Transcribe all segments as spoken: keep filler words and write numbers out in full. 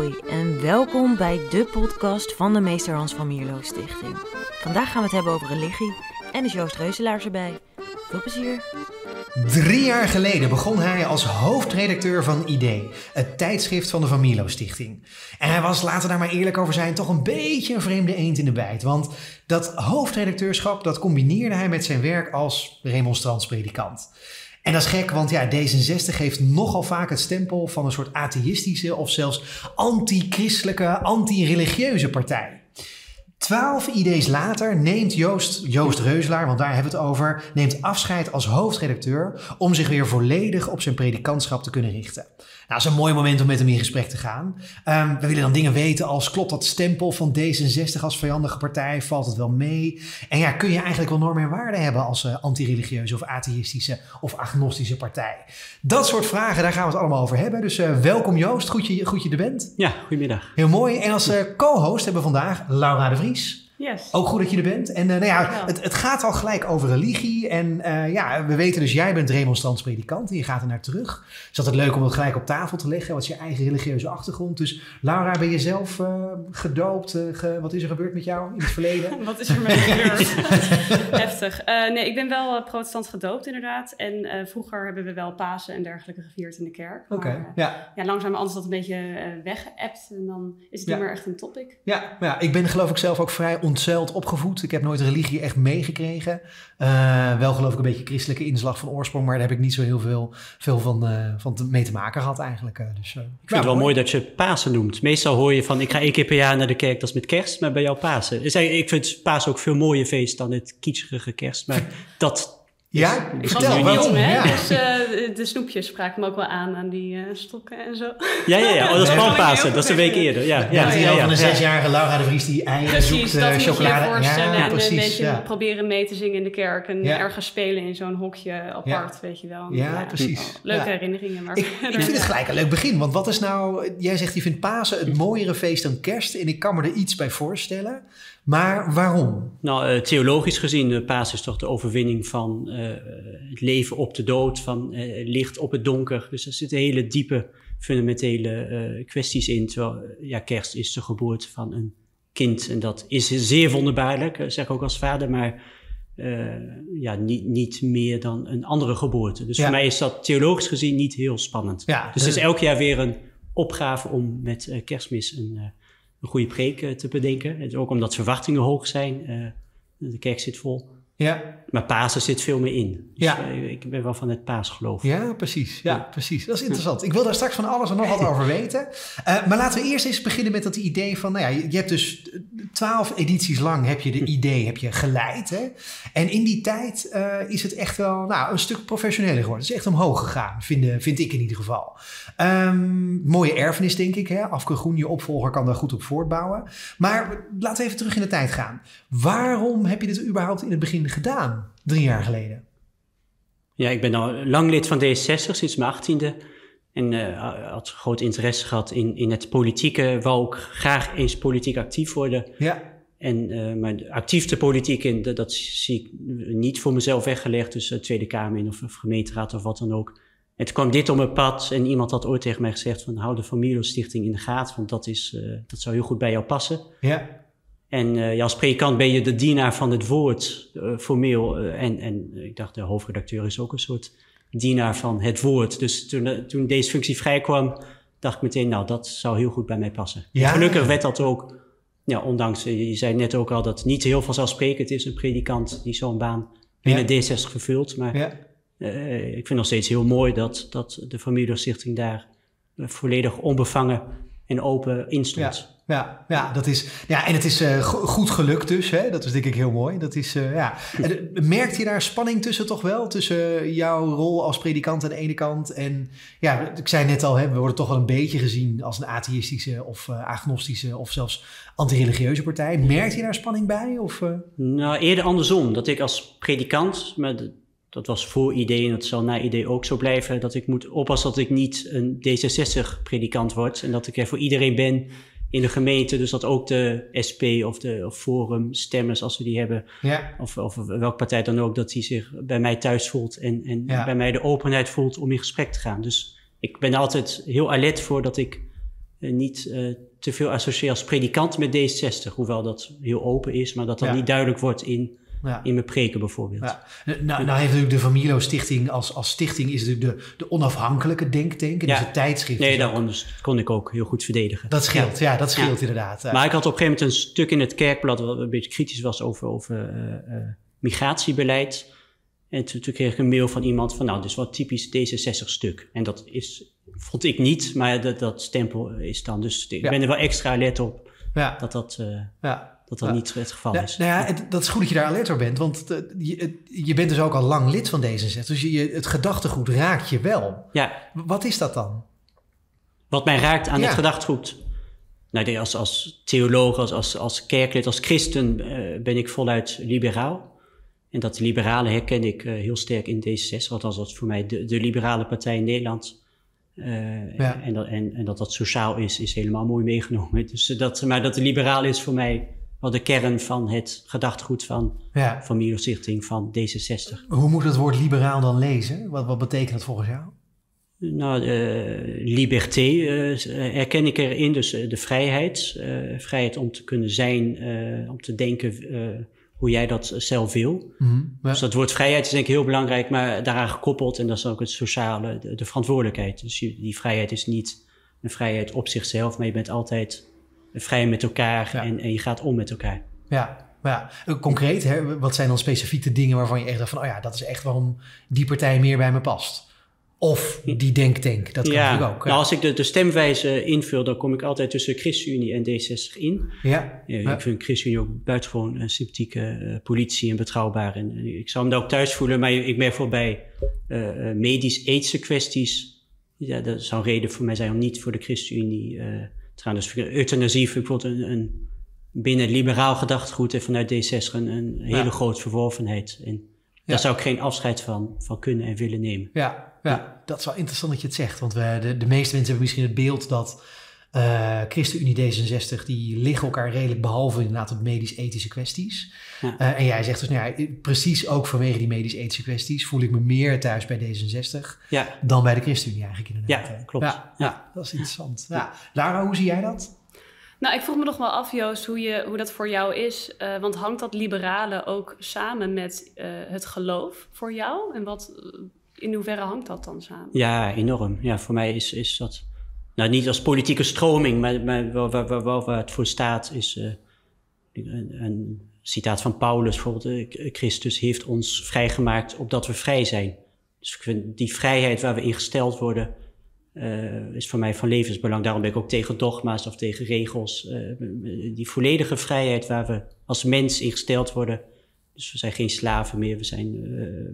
Hoi en welkom bij de podcast van de Meester Hans van Mierlo Stichting. Vandaag gaan we het hebben over religie en is Joost Reuselaars erbij. Veel plezier! Drie jaar geleden begon hij als hoofdredacteur van I D, het tijdschrift van de Van Mierlo Stichting. En hij was, laten we daar maar eerlijk over zijn, toch een beetje een vreemde eend in de bijt. Want dat hoofdredacteurschap, dat combineerde hij met zijn werk als remonstrantspredikant. En dat is gek, want ja, D zesenzestig heeft nogal vaak het stempel van een soort atheïstische of zelfs anti-christelijke, anti-religieuze partij. Twaalf I D's later neemt Joost, Joost Reuselaar, want daar hebben we het over, neemt afscheid als hoofdredacteur om zich weer volledig op zijn predikantschap te kunnen richten. Nou, dat is een mooi moment om met hem in gesprek te gaan. Um, we willen dan dingen weten als, klopt dat stempel van D zesenzestig als vijandige partij? Valt het wel mee? En ja, kun je eigenlijk wel normen en waarden hebben als uh, anti-religieuze of atheïstische of agnostische partij? Dat soort vragen, daar gaan we het allemaal over hebben. Dus uh, welkom Joost, goed je, goed je er bent. Ja, goedemiddag. Heel mooi. En als uh, co-host hebben we vandaag Laura de Vries. Yes. Ook goed dat je er bent. En uh, nou ja, het, het gaat al gelijk over religie. En uh, ja, we weten dus, jij bent remonstrants predikant en je gaat er naar terug. Het is altijd leuk om het gelijk op tafel te leggen. Wat is je eigen religieuze achtergrond? Dus Laura, ben je zelf uh, gedoopt? Uh, ge, wat is er gebeurd met jou in het verleden? Wat is er met gebeurd? Heftig. Uh, nee, ik ben wel uh, protestant gedoopt inderdaad. En uh, vroeger hebben we wel Pasen en dergelijke gevierd in de kerk. Oké, okay, uh, ja. ja. Langzamerhand is dat een beetje uh, weggeëpt. En dan is het ja. niet meer echt een topic. Ja, ja, ik ben geloof ik zelf ook vrij ontzuild opgevoed. Ik heb nooit religie echt meegekregen. Uh, wel geloof ik een beetje christelijke inslag van oorsprong, maar daar heb ik niet zo heel veel, veel van, uh, van te, mee te maken gehad eigenlijk. Uh, dus, uh, ik vind nou, het wel mooi. mooi dat je Pasen noemt. Meestal hoor je van, ik ga één keer per jaar naar de kerk, dat is met kerst, maar bij jou Pasen. Dus ik vind Pasen ook veel mooier feest dan het kitschige kerst, maar dat... Ja, ik vertel wel jong, hè? Ja. Dus uh, de snoepjes spraken me ook wel aan, aan die uh, stokken en zo. Ja, ja, ja. Oh, dat is gewoon Pasen. Dat is een week eerder. Ja, ja, ja, ja, ja, ja. Van een ja. zesjarige Laura de Vries die eieren precies, zoekt, uh, dat chocolade. Moet je je voorstellen. Ja, en precies, een beetje ja. proberen mee te zingen in de kerk en ja. ergens spelen in zo'n hokje apart, ja. weet je wel. Ja, ja precies. Oh, leuke ja. herinneringen. Maar ik, ik vind het gelijk een leuk begin, want wat is nou... Jij zegt, je vindt Pasen het mooiere feest dan kerst en ik kan me er iets bij voorstellen. Maar waarom? Nou, uh, theologisch gezien, uh, Pasen is toch de overwinning van uh, het leven op de dood, van uh, licht op het donker. Dus er zitten hele diepe, fundamentele uh, kwesties in. Terwijl, uh, ja, kerst is de geboorte van een kind. En dat is zeer wonderbaarlijk, uh, zeg ik ook als vader, maar uh, ja, niet, niet meer dan een andere geboorte. Dus ja. voor mij is dat theologisch gezien niet heel spannend. Ja, dus het is elk jaar weer een opgave om met uh, kerstmis een... Uh, een goede preek uh, te bedenken. Het is ook omdat verwachtingen hoog zijn. Uh, de kerk zit vol. Ja. Maar Pasen zit veel meer in. Dus, ja. uh, ik ben wel van het paasgeloof. Ja, precies. Ja, ja, precies. Dat is interessant. Ik wil daar straks van alles en nog wat over weten. Uh, maar laten we eerst eens beginnen met dat idee van... Nou ja, je hebt dus twaalf edities lang heb je de I D heb je geleid. Hè? En in die tijd uh, is het echt wel nou, een stuk professioneler geworden. Het is echt omhoog gegaan, vind, vind ik in ieder geval. Um, mooie erfenis, denk ik. Hè? Afke Groen, je opvolger, kan daar goed op voortbouwen. Maar laten we even terug in de tijd gaan. Waarom heb je dit überhaupt in het begin gedaan, drie jaar geleden? Ja, ik ben al lang lid van D zesenzestig, sinds mijn achttiende. En uh, had groot interesse gehad in, in het politieke. Wou ook graag eens politiek actief worden. Ja. En, uh, maar actief de politiek in, dat, dat zie ik niet voor mezelf weggelegd. Dus uh, Tweede Kamer in of, of gemeenteraad of wat dan ook. En toen kwam dit op mijn pad en iemand had ooit tegen mij gezegd van hou de Van Mierlo Stichting in de gaten, want dat, is, uh, dat zou heel goed bij jou passen. Ja. En uh, ja, als predikant ben je de dienaar van het woord, uh, formeel. Uh, en, en ik dacht, de hoofdredacteur is ook een soort dienaar van het woord. Dus toen, uh, toen deze functie vrijkwam, dacht ik meteen, nou, dat zou heel goed bij mij passen. Ja. En gelukkig werd dat ook, ja, ondanks, uh, je zei net ook al, dat niet heel vanzelfsprekend is, een predikant die zo'n baan binnen ja. D zesenzestig vervult. Maar ja. uh, ik vind nog steeds heel mooi dat, dat de Van Mierlo Stichting daar uh, volledig onbevangen en open in stond. Ja. Ja, ja, dat is, ja, en het is uh, go- goed gelukt dus. Hè? Dat is denk ik heel mooi. Dat is, uh, ja. En, merkt je daar spanning tussen toch wel? Tussen jouw rol als predikant aan de ene kant en... Ja, ik zei net al, hè, we worden toch wel een beetje gezien als een atheïstische of uh, agnostische of zelfs anti-religieuze partij. Merkt je daar spanning bij? Of, uh... Nou, eerder andersom. Dat ik als predikant... Met dat was voor I D en dat zal na I D ook zo blijven. Dat ik moet oppassen dat ik niet een D zesenzestig predikant word. En dat ik er voor iedereen ben in de gemeente. Dus dat ook de S P of de of Forum stemmers, als we die hebben. Ja. Of, of welke partij dan ook, dat die zich bij mij thuis voelt. En, en ja. bij mij de openheid voelt om in gesprek te gaan. Dus ik ben altijd heel alert voor dat ik uh, niet uh, te veel associeer als predikant met D zestig. Hoewel dat heel open is, maar dat dat ja. niet duidelijk wordt in, ja. in mijn preken bijvoorbeeld. Ja. Nou, nou heeft natuurlijk de Van Mierlo Stichting als, als stichting is natuurlijk de, de onafhankelijke denktank. En ja. dus het tijdschrift. Nee, daarom dus kon ik ook heel goed verdedigen. Dat scheelt, ja, ja dat scheelt ja. inderdaad. Maar ik had op een gegeven moment een stuk in het Kerkblad wat een beetje kritisch was over, over uh, uh, migratiebeleid. En toen, toen kreeg ik een mail van iemand van, nou, dit is wel typisch D zesenzestig stuk. En dat is, vond ik niet, maar dat, dat stempel is dan. Dus ik ja. ben er wel extra alert op ja. dat dat, uh, ja. dat, dat ja. niet het geval ja, is. Nou ja, het, dat is goed dat je daar alert op bent, want het, je, je bent dus ook al lang lid van D zesenzestig. Dus je, het gedachtegoed raakt je wel. Ja. Wat is dat dan? Wat mij raakt aan ja. het gedachtegoed? Nou, als, als theoloog, als, als, als kerklid, als christen uh, ben ik voluit liberaal. En dat liberale herken ik uh, heel sterk in D zesenzestig, althans dat is voor mij de, de liberale partij in Nederland. Uh, ja. en, dat, en, en dat dat sociaal is, is helemaal mooi meegenomen. Dus dat, maar dat de liberaal is voor mij wel de kern van het gedachtegoed van ja. Van Mierlo Stichting van D zesenzestig. Hoe moet het woord liberaal dan lezen? Wat, wat betekent dat volgens jou? Nou, uh, liberté uh, herken ik erin, dus uh, de vrijheid. Uh, vrijheid om te kunnen zijn, uh, om te denken uh, hoe jij dat zelf wil. Mm-hmm, ja. Dus dat woord vrijheid is denk ik heel belangrijk, maar daaraan gekoppeld. En dat is ook het sociale, de, de verantwoordelijkheid. Dus die, die vrijheid is niet een vrijheid op zichzelf, maar je bent altijd vrij met elkaar ja. en, en je gaat om met elkaar. Ja, ja. Concreet, hè, wat zijn dan specifiek de dingen waarvan je echt dacht van, oh ja, dat is echt waarom die partij meer bij me past? Of die denktank, dat kan ja, natuurlijk ook. Ja. Nou, als ik de, de stemwijze invul, dan kom ik altijd tussen de ChristenUnie en D zesenzestig in. Ja. ja, ja. Ik vind ChristenUnie ook buitengewoon een sympathieke uh, politie en betrouwbaar. En, uh, ik zou me daar ook thuis voelen, maar ik merk voor bij uh, medisch-ethische kwesties. Ja, dat zou een reden voor mij zijn om niet voor de ChristenUnie uh, te gaan. Dus euthanasie vind ik bijvoorbeeld een, een binnen liberaal gedachtegoed en vanuit D zesenzestig een, een hele ja. grote verworvenheid. En daar ja. zou ik geen afscheid van, van kunnen en willen nemen. Ja. Ja, dat is wel interessant dat je het zegt. Want we, de, de meeste mensen hebben misschien het beeld dat uh, ChristenUnie D zesenzestig... die liggen elkaar redelijk behalve inderdaad op medisch-ethische kwesties. Ja. Uh, en jij zegt dus, nou ja, precies ook vanwege die medisch-ethische kwesties... voel ik me meer thuis bij D zesenzestig ja. dan bij de ChristenUnie eigenlijk inderdaad. Ja, klopt. Ja, ja. ja dat is interessant. Ja. Lara, hoe zie jij dat? Nou, ik vroeg me nog wel af, Joost, hoe, je, hoe dat voor jou is. Uh, want hangt dat liberale ook samen met uh, het geloof voor jou? En wat... In hoeverre hangt dat dan samen? Ja, enorm. Ja, voor mij is, is dat... Nou, niet als politieke stroming, maar, maar wel, wel, wel, wel waar het voor staat is... Uh, een, een citaat van Paulus bijvoorbeeld. Uh, Christus heeft ons vrijgemaakt opdat we vrij zijn. Dus ik vind die vrijheid waar we in gesteld worden... Uh, is voor mij van levensbelang. Daarom ben ik ook tegen dogma's of tegen regels. Uh, die volledige vrijheid waar we als mens in gesteld worden... Dus we zijn geen slaven meer, we, zijn, uh,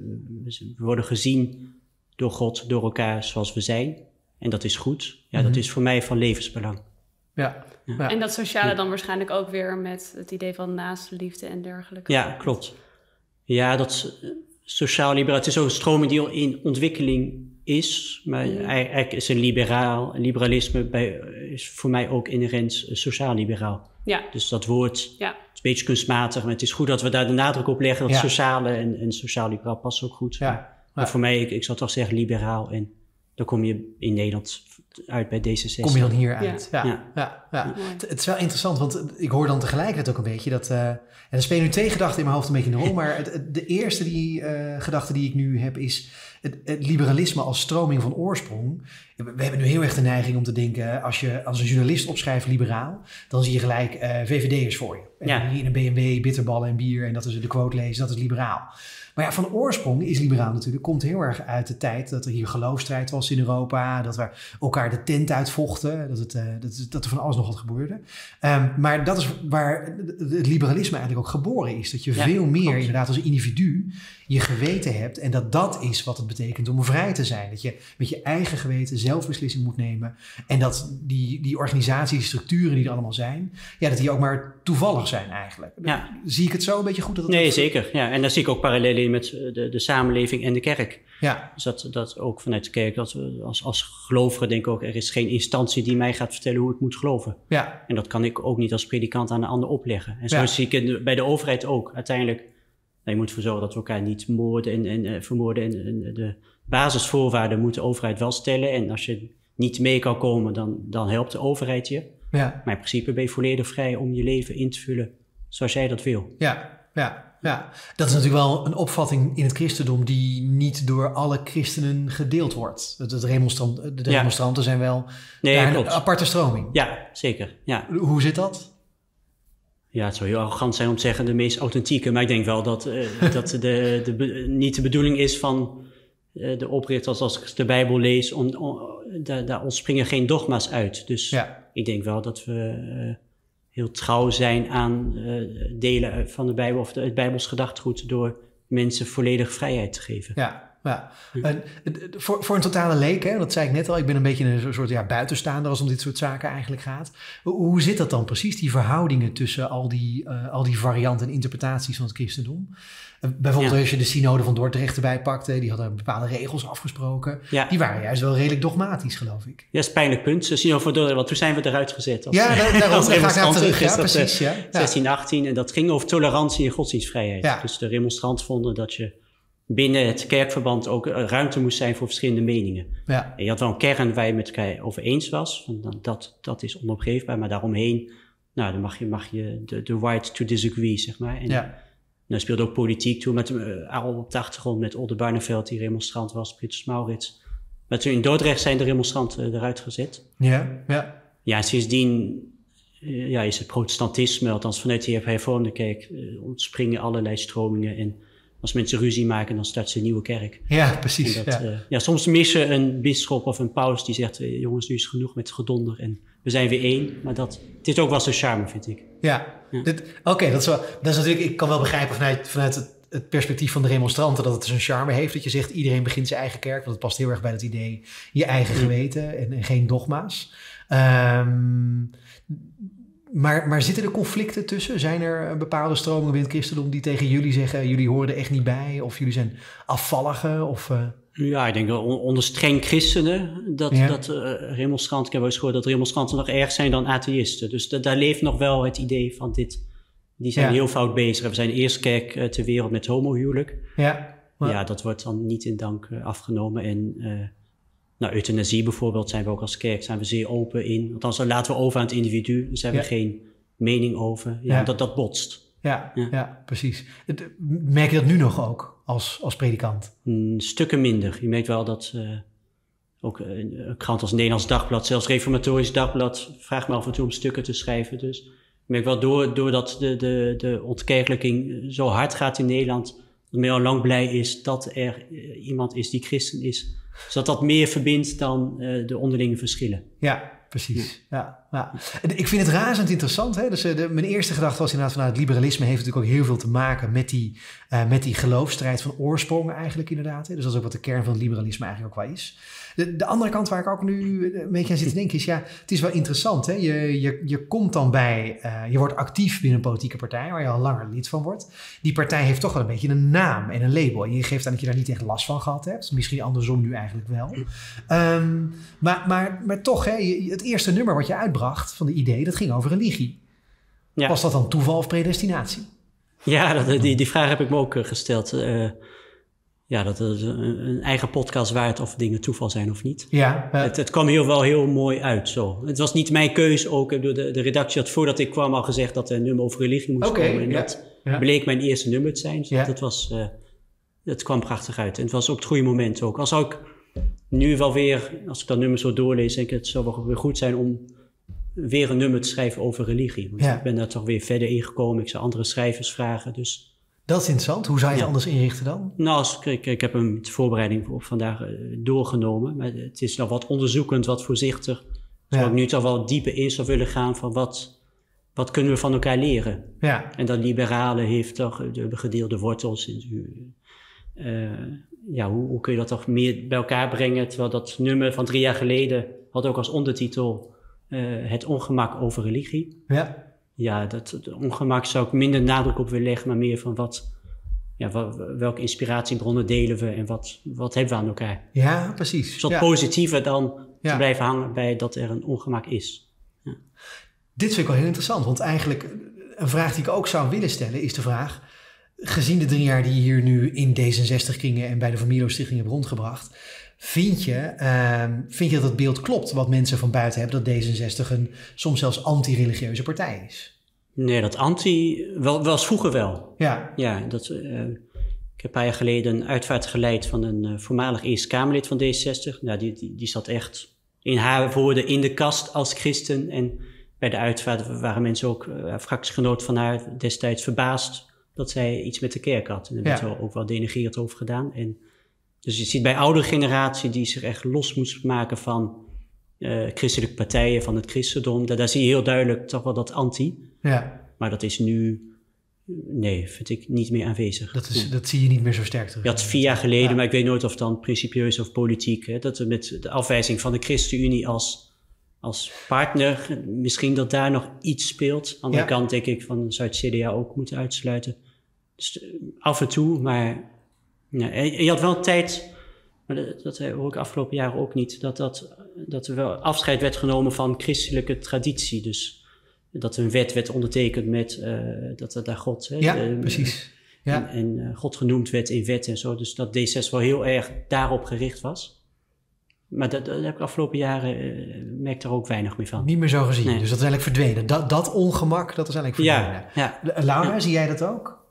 we worden gezien door God, door elkaar zoals we zijn. En dat is goed. Ja, mm-hmm. Dat is voor mij van levensbelang. Ja. Ja. En dat sociale ja. dan waarschijnlijk ook weer met het idee van naastenliefde en dergelijke. Ja, klopt. Ja, dat sociaal liberaal, het is ook een stroming die al in ontwikkeling is. Maar mm. eigenlijk is een liberaal, liberalisme bij, is voor mij ook inherent sociaal liberaal. Ja. Dus dat woord... Ja. Een beetje kunstmatig, maar het is goed dat we daar de nadruk op leggen. Dat ja. sociale en, en sociaal-liberaal past ook goed. Ja. Maar ja. voor mij, ik, ik zou toch zeggen liberaal. En dan kom je in Nederland uit bij D zesenzestig. Kom je dan hier uit? Ja. ja. ja. ja. ja. Het, het is wel interessant, want ik hoor dan tegelijkertijd ook een beetje dat... Uh, en er spelen nu twee gedachten in mijn hoofd een beetje een rol. Maar het, het, de eerste die, uh, gedachte die ik nu heb is... Het, het liberalisme als stroming van oorsprong. We hebben nu heel erg de neiging om te denken... als je als een journalist opschrijft liberaal... dan zie je gelijk uh, V V D'ers voor je. En ja. hier in een B M W, bitterballen en bier... en dat is de quote lezen, dat is liberaal. Maar ja, van oorsprong is liberaal natuurlijk... komt heel erg uit de tijd dat er hier geloofsstrijd was in Europa... dat we elkaar de tent uitvochten... dat, het, uh, dat, dat er van alles nog wat gebeurde. Um, maar dat is waar het liberalisme eigenlijk ook geboren is. Dat je ja, veel meer klopt. Inderdaad als individu... je geweten hebt en dat dat is wat het betekent om vrij te zijn. Dat je met je eigen geweten zelfbeslissing moet nemen en dat die, die organisaties, structuren die er allemaal zijn, ja, dat die ook maar toevallig zijn eigenlijk. Ja. Zie ik het zo een beetje goed? Dat het nee, dat... zeker. Ja. En daar zie ik ook parallellen in met de, de samenleving en de kerk. Ja. Dus dat, dat ook vanuit de kerk, dat we als, als gelovigen denken ook, er is geen instantie die mij gaat vertellen hoe ik moet geloven. Ja. En dat kan ik ook niet als predikant aan een ander opleggen. En zo ja. zie ik het bij de overheid ook. Uiteindelijk je moet ervoor zorgen dat we elkaar niet moorden en, en uh, vermoorden. En, en de basisvoorwaarden moet de overheid wel stellen. En als je niet mee kan komen, dan, dan helpt de overheid je. Ja. Maar in principe ben je volledig vrij om je leven in te vullen zoals jij dat wil. Ja, ja, ja. Dat is natuurlijk wel een opvatting in het christendom die niet door alle christenen gedeeld wordt. De, de, remonstrant, de remonstranten ja. zijn wel nee, daar klopt. een aparte stroming. Ja, zeker. Ja. Hoe zit dat? Ja, het zou heel arrogant zijn om te zeggen de meest authentieke. Maar ik denk wel dat, uh, dat de, de be- niet de bedoeling is van uh, de oprichters als ik de Bijbel lees. Om, om, daar, daar ontspringen geen dogma's uit. Dus ja. ik denk wel dat we uh, heel trouw zijn aan uh, delen van de Bijbel of de, het Bijbels gedachtegoed door mensen volledig vrijheid te geven. Ja. Ja. En, voor, voor een totale leek, hè, dat zei ik net al, ik ben een beetje een soort ja, buitenstaander als het om dit soort zaken eigenlijk gaat. Hoe, hoe zit dat dan precies, die verhoudingen tussen al die, uh, al die varianten en interpretaties van het christendom? Uh, bijvoorbeeld ja. als je de synode van Dordrecht erbij pakte, die hadden bepaalde regels afgesproken. Ja. Die waren juist wel redelijk dogmatisch, geloof ik. Ja, dat is een pijnlijk punt. De synode van Dordrecht, want toen zijn we eruit gezet. Als, ja, daar, daarom ga ik naar terug. Ja, precies. Ja. Ja. zestien achttien en dat ging over tolerantie en godsdienstvrijheid. Ja. Dus de remonstranten vonden dat je binnen het kerkverband ook ruimte moest zijn voor verschillende meningen. Ja. En je had wel een kern waar je met elkaar over eens was. Van dat, dat is onopgeefbaar, maar daaromheen nou, dan mag je, mag je de, de right to disagree, zeg maar. En ja. dan speelde ook politiek toe, met uh, al op de achtergrond met Olde Barneveld, die remonstrant was, Pieter Maurits. Maar toen in Dordrecht zijn de remonstranten eruit gezet. Ja, ja. Ja, sindsdien uh, ja, is het protestantisme, althans vanuit de hervormde kerk, uh, ontspringen allerlei stromingen en als mensen ruzie maken, dan start ze een nieuwe kerk. Ja, precies. Dat, ja. Uh, ja, soms missen een bisschop of een paus die zegt, uh, jongens, nu is genoeg met gedonder en we zijn weer één. Maar dat, het is ook wel zijn charme, vind ik. Ja, ja. Oké, okay, dat, is wel, dat is natuurlijk, ik kan wel begrijpen vanuit, vanuit het, het perspectief van de remonstranten dat het zijn charme heeft. Dat je zegt, iedereen begint zijn eigen kerk, want het past heel erg bij het idee, je eigen geweten en, en geen dogma's. Um, Maar, maar zitten er conflicten tussen? Zijn er bepaalde stromingen binnen het christendom die tegen jullie zeggen, jullie horen er echt niet bij? Of jullie zijn afvalligen? Of, uh... Ja, ik denk dat onder streng christenen, dat, ja. dat uh, remonstranten, ik heb wel eens gehoord dat remonstranten nog erg zijn dan atheïsten. Dus da- daar leeft nog wel het idee van dit, die zijn ja. heel fout bezig. We zijn de eerste kerk uh, ter wereld met homohuwelijk. Ja. Maar... ja, dat wordt dan niet in dank uh, afgenomen en... Uh, Nou, euthanasie bijvoorbeeld zijn we ook als kerk zijn we zeer open in. Althans, dan laten we over aan het individu. Dus hebben we ja. geen mening over. Ja, ja. Dat, dat botst. Ja, ja. ja, precies. Merk je dat nu nog ook als, als predikant? Mm, stukken minder. Je merkt wel dat uh, ook uh, een krant als Nederlands Dagblad, zelfs Reformatorisch Dagblad, vraagt me af en toe om stukken te schrijven. Dus ik merk wel door, doordat de, de, de ontkerkelijking zo hard gaat in Nederland, dat men al lang blij is dat er uh, iemand is die christen is. Zodat dat meer verbindt dan uh, de onderlinge verschillen. Ja, precies. Ja. Ja, ja. Ik vind het razend interessant. Hè? Dus, uh, de, mijn eerste gedachte was inderdaad van nou, het liberalisme heeft natuurlijk ook heel veel te maken met die, uh, met die geloofsstrijd van oorsprong eigenlijk inderdaad. Hè? Dus dat is ook wat de kern van het liberalisme eigenlijk ook wel is. De, de andere kant waar ik ook nu een beetje aan zit te denken is ja, het is wel interessant. Hè? Je, je, je komt dan bij, uh, je wordt actief binnen een politieke partij waar je al langer lid van wordt. Die partij heeft toch wel een beetje een naam en een label. En je geeft aan dat je daar niet echt last van gehad hebt. Misschien andersom nu eigenlijk wel. Um, maar, maar, maar toch, hè, het eerste nummer wat je uitbracht van de idee, dat ging over religie. Ja. Was dat dan toeval of predestinatie? Ja, dat, die, die vraag heb ik me ook uh, gesteld. Uh, ja, dat is een, een eigen podcast waard of dingen toeval zijn of niet. Ja, uh, het, het kwam heel wel heel mooi uit zo. Het was niet mijn keus ook. De, de redactie had voordat ik kwam al gezegd dat er een nummer over religie moest okay, komen. En ja, dat ja. bleek mijn eerste nummer te zijn. Dus ja. dat, was, uh, dat kwam prachtig uit. En het was ook het goede moment ook. Als ook nu wel weer, als ik dat nummer zo doorlees, denk ik het zou wel weer goed zijn om weer een nummer te schrijven over religie. Want ja. ik ben daar toch weer verder in gekomen. Ik zou andere schrijvers vragen. Dus dat is interessant. Hoe zou je het ja. anders inrichten dan? Nou, als, ik, ik heb hem de voorbereiding op vandaag uh, doorgenomen. Maar het is nog wat onderzoekend, wat voorzichtig. Zodat ja. ik nu toch wel dieper in zou willen gaan van wat, wat kunnen we van elkaar leren. Ja. En dat liberale heeft toch de gedeelde wortels. Uh, ja, hoe, hoe kun je dat toch meer bij elkaar brengen? Terwijl dat nummer van drie jaar geleden had ook als ondertitel uh, het ongemak over religie. Ja. Ja, dat, dat ongemak zou ik minder nadruk op willen leggen, maar meer van wat, ja, wat, welke inspiratiebronnen delen we en wat, wat hebben we aan elkaar. Ja, precies. Dus wat ja. positiever dan ja. te blijven hangen bij dat er een ongemak is. Ja. Dit vind ik wel heel interessant, want eigenlijk een vraag die ik ook zou willen stellen is de vraag, gezien de drie jaar die je hier nu in D zesenzestig-kringen en bij de Van Mierlo Stichting hebt rondgebracht, vind je, uh, vind je dat het beeld klopt wat mensen van buiten hebben, dat D zesenzestig een soms zelfs anti-religieuze partij is? Nee, dat anti, wel, was vroeger wel. Ja. Ja, dat, uh, ik heb een paar jaar geleden een uitvaart geleid van een uh, voormalig Eerste Kamerlid van D zesenzestig. Nou, die, die, die zat echt in haar woorden in de kast als christen. En bij de uitvaart waren mensen ook, uh, fractiegenoot van haar, destijds verbaasd dat zij iets met de kerk had. En daar ja. werd ook wel denigrerend over gedaan. En dus je ziet bij oudere generatie die zich echt los moest maken van uh, christelijke partijen, van het christendom. Daar, daar zie je heel duidelijk toch wel dat anti. Ja. Maar dat is nu, nee, vind ik niet meer aanwezig. Dat, is, nee. dat zie je niet meer zo sterk terug. Je had vier jaar geleden, ja. maar ik weet nooit of dan principieus of politiek. Hè, dat we met de afwijzing van de ChristenUnie als, als partner, misschien dat daar nog iets speelt. Aan de andere ja. kant denk ik van zou het C D A ook moeten uitsluiten. Dus af en toe, maar ja, en je had wel een tijd, maar dat, dat hoor ik afgelopen jaren ook niet, dat, dat, dat er wel afscheid werd genomen van christelijke traditie. Dus dat een wet werd ondertekend met uh, dat er daar God... Hè, ja, uh, precies. Ja. En, en uh, God genoemd werd in wet en zo. Dus dat D zesenzestig wel heel erg daarop gericht was. Maar dat, dat heb ik afgelopen jaren... Uh, merk daar ook weinig meer van. Niet meer zo gezien. Nee. Dus dat is eigenlijk verdwenen. Dat, dat ongemak, dat is eigenlijk verdwenen. Ja, ja. Laura, ja. zie jij dat ook?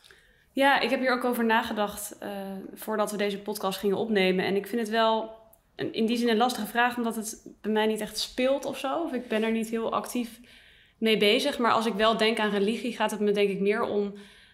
Ja, ik heb hier ook over nagedacht uh, voordat we deze podcast gingen opnemen. En ik vind het wel een, in die zin een lastige vraag, omdat het bij mij niet echt speelt of zo. Of ik ben er niet heel actief mee bezig. Maar als ik wel denk aan religie, gaat het me denk ik meer om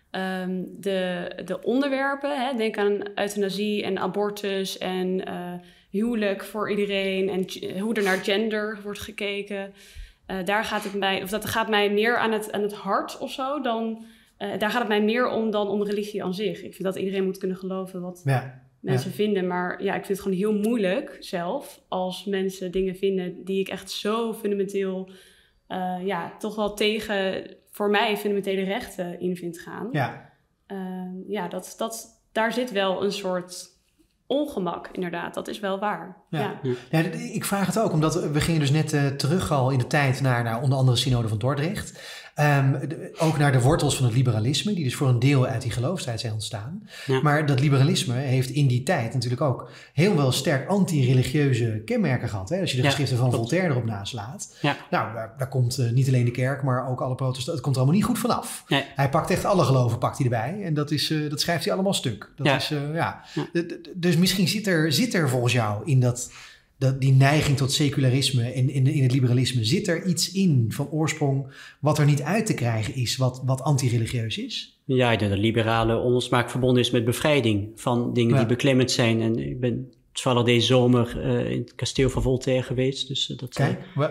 um, de, de onderwerpen. Hè? Denk aan euthanasie en abortus en uh, huwelijk voor iedereen. En g- hoe er naar gender wordt gekeken. Uh, daar gaat het mij, of dat gaat mij meer aan het, aan het hart of zo dan... Uh, daar gaat het mij meer om dan om religie aan zich. Ik vind dat iedereen moet kunnen geloven wat ja, mensen ja. vinden. Maar ja, ik vind het gewoon heel moeilijk zelf als mensen dingen vinden die ik echt zo fundamenteel, uh, ja, toch wel tegen voor mij fundamentele rechten in vind gaan. Ja, uh, ja dat, dat, daar zit wel een soort ongemak, inderdaad. Dat is wel waar. Ja. Ja. Ja, ik vraag het ook, omdat we gingen dus net uh, terug al in de tijd naar, naar onder andere Synode van Dordrecht. Um, de, ook naar de wortels van het liberalisme, die dus voor een deel uit die geloofstijd zijn ontstaan. Ja. Maar dat liberalisme heeft in die tijd natuurlijk ook heel wel sterk anti-religieuze kenmerken gehad. Hè? Als je de ja, geschriften van klopt. Voltaire erop naslaat. Ja. Nou, daar, daar komt uh, niet alleen de kerk, maar ook alle protestanten. Het komt er allemaal niet goed vanaf. Nee. Hij pakt echt alle geloven pakt hij erbij. En dat, is, uh, dat schrijft hij allemaal stuk. Dat ja. Is, uh, ja. Ja. De, de, dus misschien zit er, zit er volgens jou in dat... Dat die neiging tot secularisme en in, in het liberalisme, zit er iets in van oorsprong wat er niet uit te krijgen is, wat, wat anti-religieus is? Ja, ik denk dat liberale onlosmaak verbonden is met bevrijding van dingen ja. die beklemmend zijn. En ik ben toevallig deze zomer uh, in het kasteel van Voltaire geweest. Dus uh, dat Kijk, uh,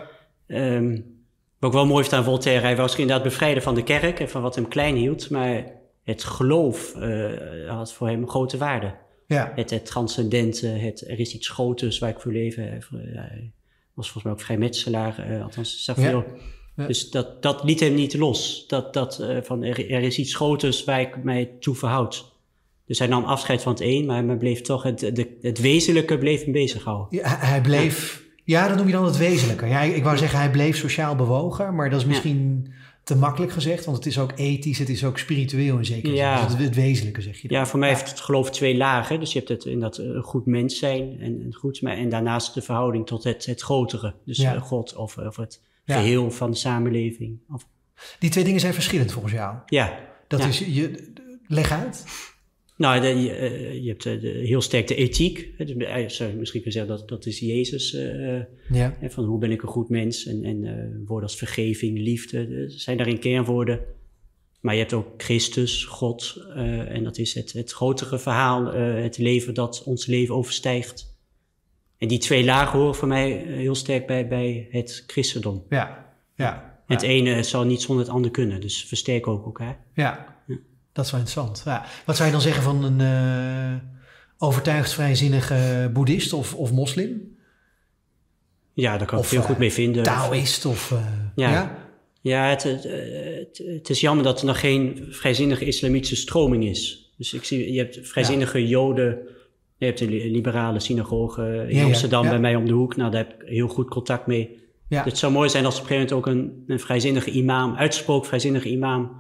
um, wat ik wel mooi vind aan Voltaire, hij was zich inderdaad bevrijden van de kerk en van wat hem klein hield, maar het geloof uh, had voor hem een grote waarde. Ja. Het, het transcendente, het, er is iets groters waar ik voor leven. Hij was volgens mij ook vrijmetselaar, uh, althans zag veel. Ja. Ja. Dus dat, dat liet hem niet los. Dat, dat, uh, van er, er is iets groters waar ik mij toe verhoud. Dus hij nam afscheid van het een, maar hij bleef toch het, de, het wezenlijke bleef hem bezighouden. Ja, hij bleef, ja. ja, dat noem je dan het wezenlijke. Ja, ik wou zeggen, hij bleef sociaal bewogen, maar dat is misschien... Ja. te makkelijk gezegd, want het is ook ethisch, het is ook spiritueel in zekere zin. Ja. Dus het, het wezenlijke, zeg je dan. Ja, voor mij ja. heeft het geloof twee lagen. Dus je hebt het in dat uh, goed mens zijn en, en goed, maar, en daarnaast de verhouding tot het, het grotere. Dus ja. uh, God of, of het ja. geheel van de samenleving. Of... Die twee dingen zijn verschillend volgens jou. Ja. Dat ja. is, je, leg uit. Nou, de, je, je hebt de, de, heel sterk de ethiek. Dus, zou je misschien kunnen zeggen dat dat is Jezus. Uh, ja. Van hoe ben ik een goed mens? En, en uh, woorden als vergeving, liefde, zijn daarin kernwoorden. Maar je hebt ook Christus, God. Uh, en dat is het, het grotere verhaal. Uh, het leven dat ons leven overstijgt. En die twee lagen horen voor mij heel sterk bij, bij het christendom. Ja, ja. Het ja. ene zal niet zonder het andere kunnen. Dus versterken ook elkaar. Ja. ja. Dat is wel interessant. Ja. Wat zou je dan zeggen van een uh, overtuigd vrijzinnige boeddhist of, of moslim? Ja, daar kan ik of, veel uh, goed mee vinden. Taoïst of... Uh, ja, ja? ja het, het, het, het is jammer dat er nog geen vrijzinnige islamitische stroming is. Dus ik zie, je hebt vrijzinnige ja. joden, je hebt een liberale synagoge in ja, Amsterdam ja, ja. bij mij om de hoek. Nou, daar heb ik heel goed contact mee. Ja. Het zou mooi zijn als op een gegeven moment ook een, een vrijzinnige imam, uitgesproken vrijzinnige imam...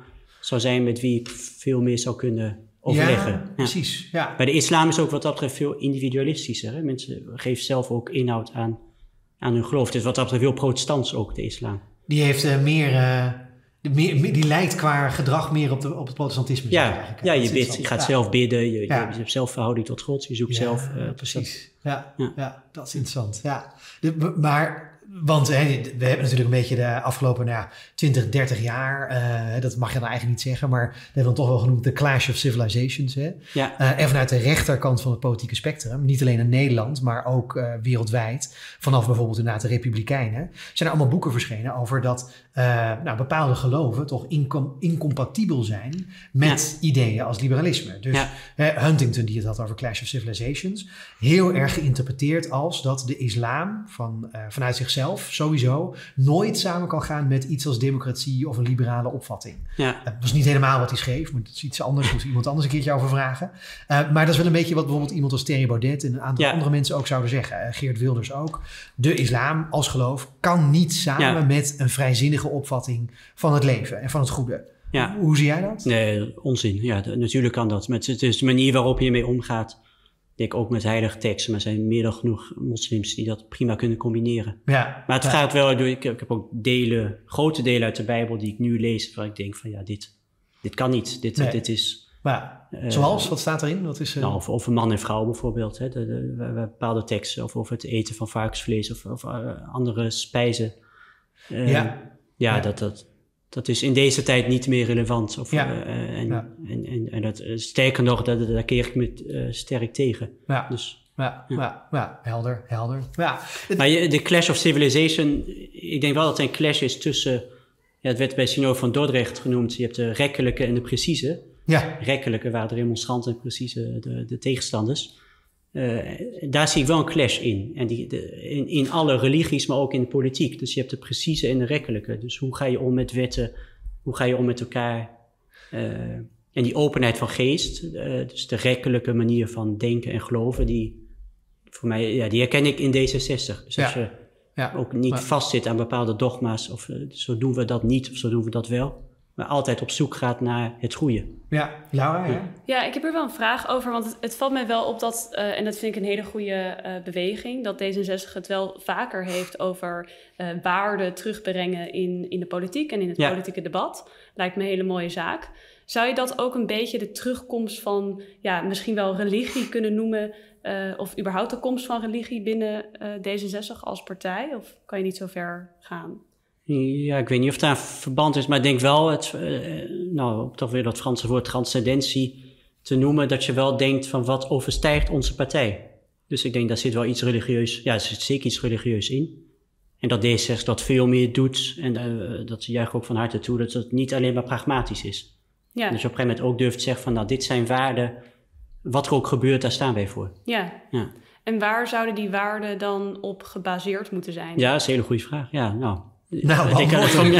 zou zijn met wie ik veel meer zou kunnen overleggen. Ja, precies. Ja. Bij de islam is ook wat dat betreft veel individualistischer. Hè? Mensen geven zelf ook inhoud aan, aan hun geloof. Dus wat dat betreft heel protestants ook, de islam. Die heeft uh, meer... Uh... De meer, die lijkt qua gedrag meer op, de, op het protestantisme. Ja, eigenlijk. ja je, bidt, je gaat ja. zelf bidden, je, ja. je hebt zelf verhouding tot God, je zoekt ja, zelf... Uh, precies, dat, ja, ja. ja, dat is interessant. Ja. De, maar, want hè, we hebben natuurlijk een beetje de afgelopen nou ja, twintig, dertig jaar, uh, dat mag je dan eigenlijk niet zeggen, maar we hebben dan toch wel genoemd de Clash of Civilizations. Hè? Ja. Uh, en vanuit de rechterkant van het politieke spectrum, niet alleen in Nederland, maar ook uh, wereldwijd, vanaf bijvoorbeeld inderdaad de Republikeinen, zijn er allemaal boeken verschenen over dat uh, nou, bepaalde geloven toch incom- incompatibel zijn met ja. ideeën als liberalisme. Dus ja. uh, Huntington, die het had over Clash of Civilizations, heel erg geïnterpreteerd als dat de islam van, uh, vanuit zichzelf sowieso nooit samen kan gaan met iets als democratie of een liberale opvatting. Ja. Dat was niet helemaal wat hij schreef, maar dat is iets anders. Moet iemand anders een keertje over vragen. Uh, maar dat is wel een beetje wat bijvoorbeeld iemand als Thierry Baudet en een aantal ja. andere mensen ook zouden zeggen. Uh, Geert Wilders ook. De islam als geloof kan niet samen ja. met een vrijzinnige opvatting van het leven en van het goede. Ja. Hoe, hoe zie jij dat? Nee, onzin. Ja, de, natuurlijk kan dat. Het is de manier waarop je mee omgaat. Ik denk ook met heilige teksten, maar er zijn meer dan genoeg moslims die dat prima kunnen combineren. Ja, maar het ja. gaat wel door. Ik, ik heb ook delen, grote delen uit de Bijbel die ik nu lees, waar ik denk van ja, dit, dit kan niet. Dit, nee. dit is. Maar, uh, zoals, wat staat erin? Wat is, uh... nou, of, of een man en vrouw bijvoorbeeld. Hè, de, de, de, bepaalde teksten, of over het eten van varkensvlees of, of uh, andere spijzen. Uh, ja. ja, ja. dat. dat Dat is in deze tijd niet meer relevant. Of, ja. uh, en, ja. en, en, en dat, sterker nog, dat, daar keer ik me uh, sterk tegen. Ja. Dus, ja. Ja. Ja. ja, helder, helder. Ja. Maar je, de Clash of Civilization, ik denk wel dat er een clash is tussen, ja, het werd bij Synode van Dordrecht genoemd, je hebt de rekkelijke en de precieze. Ja. Rekkelijke waren de remonstranten en precieze de, de tegenstanders. Uh, daar zie ik wel een clash in. En die, de, in. In alle religies, maar ook in de politiek. Dus je hebt de precieze en de rekkelijke. Dus hoe ga je om met wetten? Hoe ga je om met elkaar? Uh, en die openheid van geest, uh, dus de rekkelijke manier van denken en geloven, die voor mij, ja, die herken ik in D zesenzestig. Dus als ja. je ja. ook niet maar... vastzit aan bepaalde dogma's, of uh, zo doen we dat niet, of zo doen we dat wel. Maar altijd op zoek gaat naar het goede. Ja, Laura, ja. Ja, ik heb er wel een vraag over, want het, het valt mij wel op dat, uh, en dat vind ik een hele goede uh, beweging, dat D zesenzestig het wel vaker heeft over uh, waarden terugbrengen in, in de politiek en in het ja. politieke debat. Lijkt me een hele mooie zaak. Zou je dat ook een beetje de terugkomst van, ja, misschien wel religie kunnen noemen, uh, of überhaupt de komst van religie binnen uh, D zesenzestig als partij? Of kan je niet zo ver gaan? Ja, ik weet niet of daar een verband is, maar ik denk wel, het, uh, nou, toch weer dat Franse woord transcendentie te noemen, dat je wel denkt van wat overstijgt onze partij. Dus ik denk, daar zit wel iets religieus, ja, er zit zeker iets religieus in. En dat D zesenzestig dat veel meer doet, en uh, dat juich ik ook van harte toe, dat het niet alleen maar pragmatisch is. Ja. Dus op een gegeven moment ook durft te zeggen van, nou, dit zijn waarden, wat er ook gebeurt, daar staan wij voor. Ja. ja. En waar zouden die waarden dan op gebaseerd moeten zijn? Ja, dat is een hele goede vraag. Ja, nou... Nou, ik denk dat de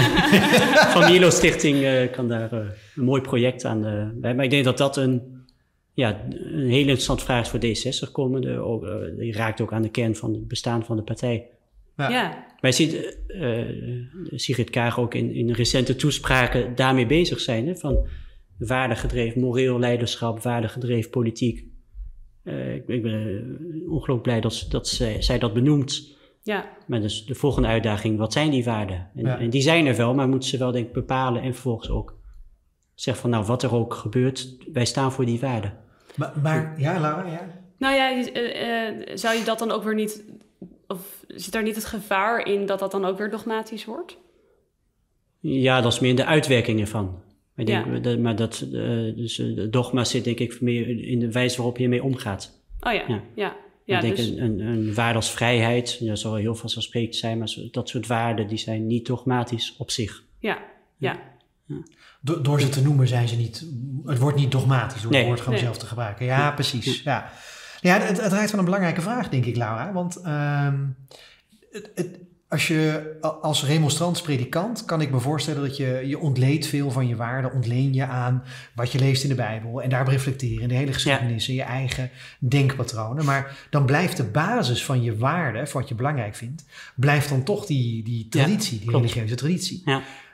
Van Stichting uh, kan daar uh, een mooi project aan uh, bij. Maar ik denk dat dat een, ja, een hele interessante vraag is voor D zesenzestig komende. Uh, die raakt ook aan de kern van het bestaan van de partij. Ja. ja. Maar je ziet uh, Sigrid Kaag ook in, in recente toespraken daarmee bezig zijn. Hè, van waardegedreven moreel leiderschap, waardegedreven politiek. Uh, ik, ik ben uh, ongelooflijk blij dat, dat zij, zij dat benoemt. Ja. Maar dus de volgende uitdaging, wat zijn die waarden? En, ja. en die zijn er wel, maar moeten ze wel denk ik bepalen en vervolgens ook zeggen van nou, wat er ook gebeurt, wij staan voor die waarden. Maar, maar ja, Laura, ja. Nou ja, uh, uh, zou je dat dan ook weer niet, of zit daar niet het gevaar in dat dat dan ook weer dogmatisch wordt? Ja, dat is meer in de uitwerking ervan. Ik denk, ja. dat, maar dat, uh, dus de dogma zit denk ik meer in de wijze waarop je mee omgaat. Oh ja, ja. ja. Ja, ik denk dus... een, een, een waarde als vrijheid, dat zal wel heel vanzelfsprekend zijn, maar dat soort waarden die zijn niet dogmatisch op zich. Ja, ja. ja. Do- door ze te noemen zijn ze niet, het wordt niet dogmatisch door nee. het woord gewoon nee. zelf te gebruiken. Ja, ja. precies. Ja, ja het, het raakt van een belangrijke vraag, denk ik, Laura. Want um, het, het, als je als remonstrants predikant kan ik me voorstellen dat je, je ontleedt veel van je waarden, ontleen je aan wat je leest in de Bijbel en daarop reflecteren in de hele geschiedenis en ja. je eigen denkpatronen. Maar dan blijft de basis van je waarden, van wat je belangrijk vindt, blijft dan toch die, die traditie, ja, die klopt. religieuze traditie. Ja.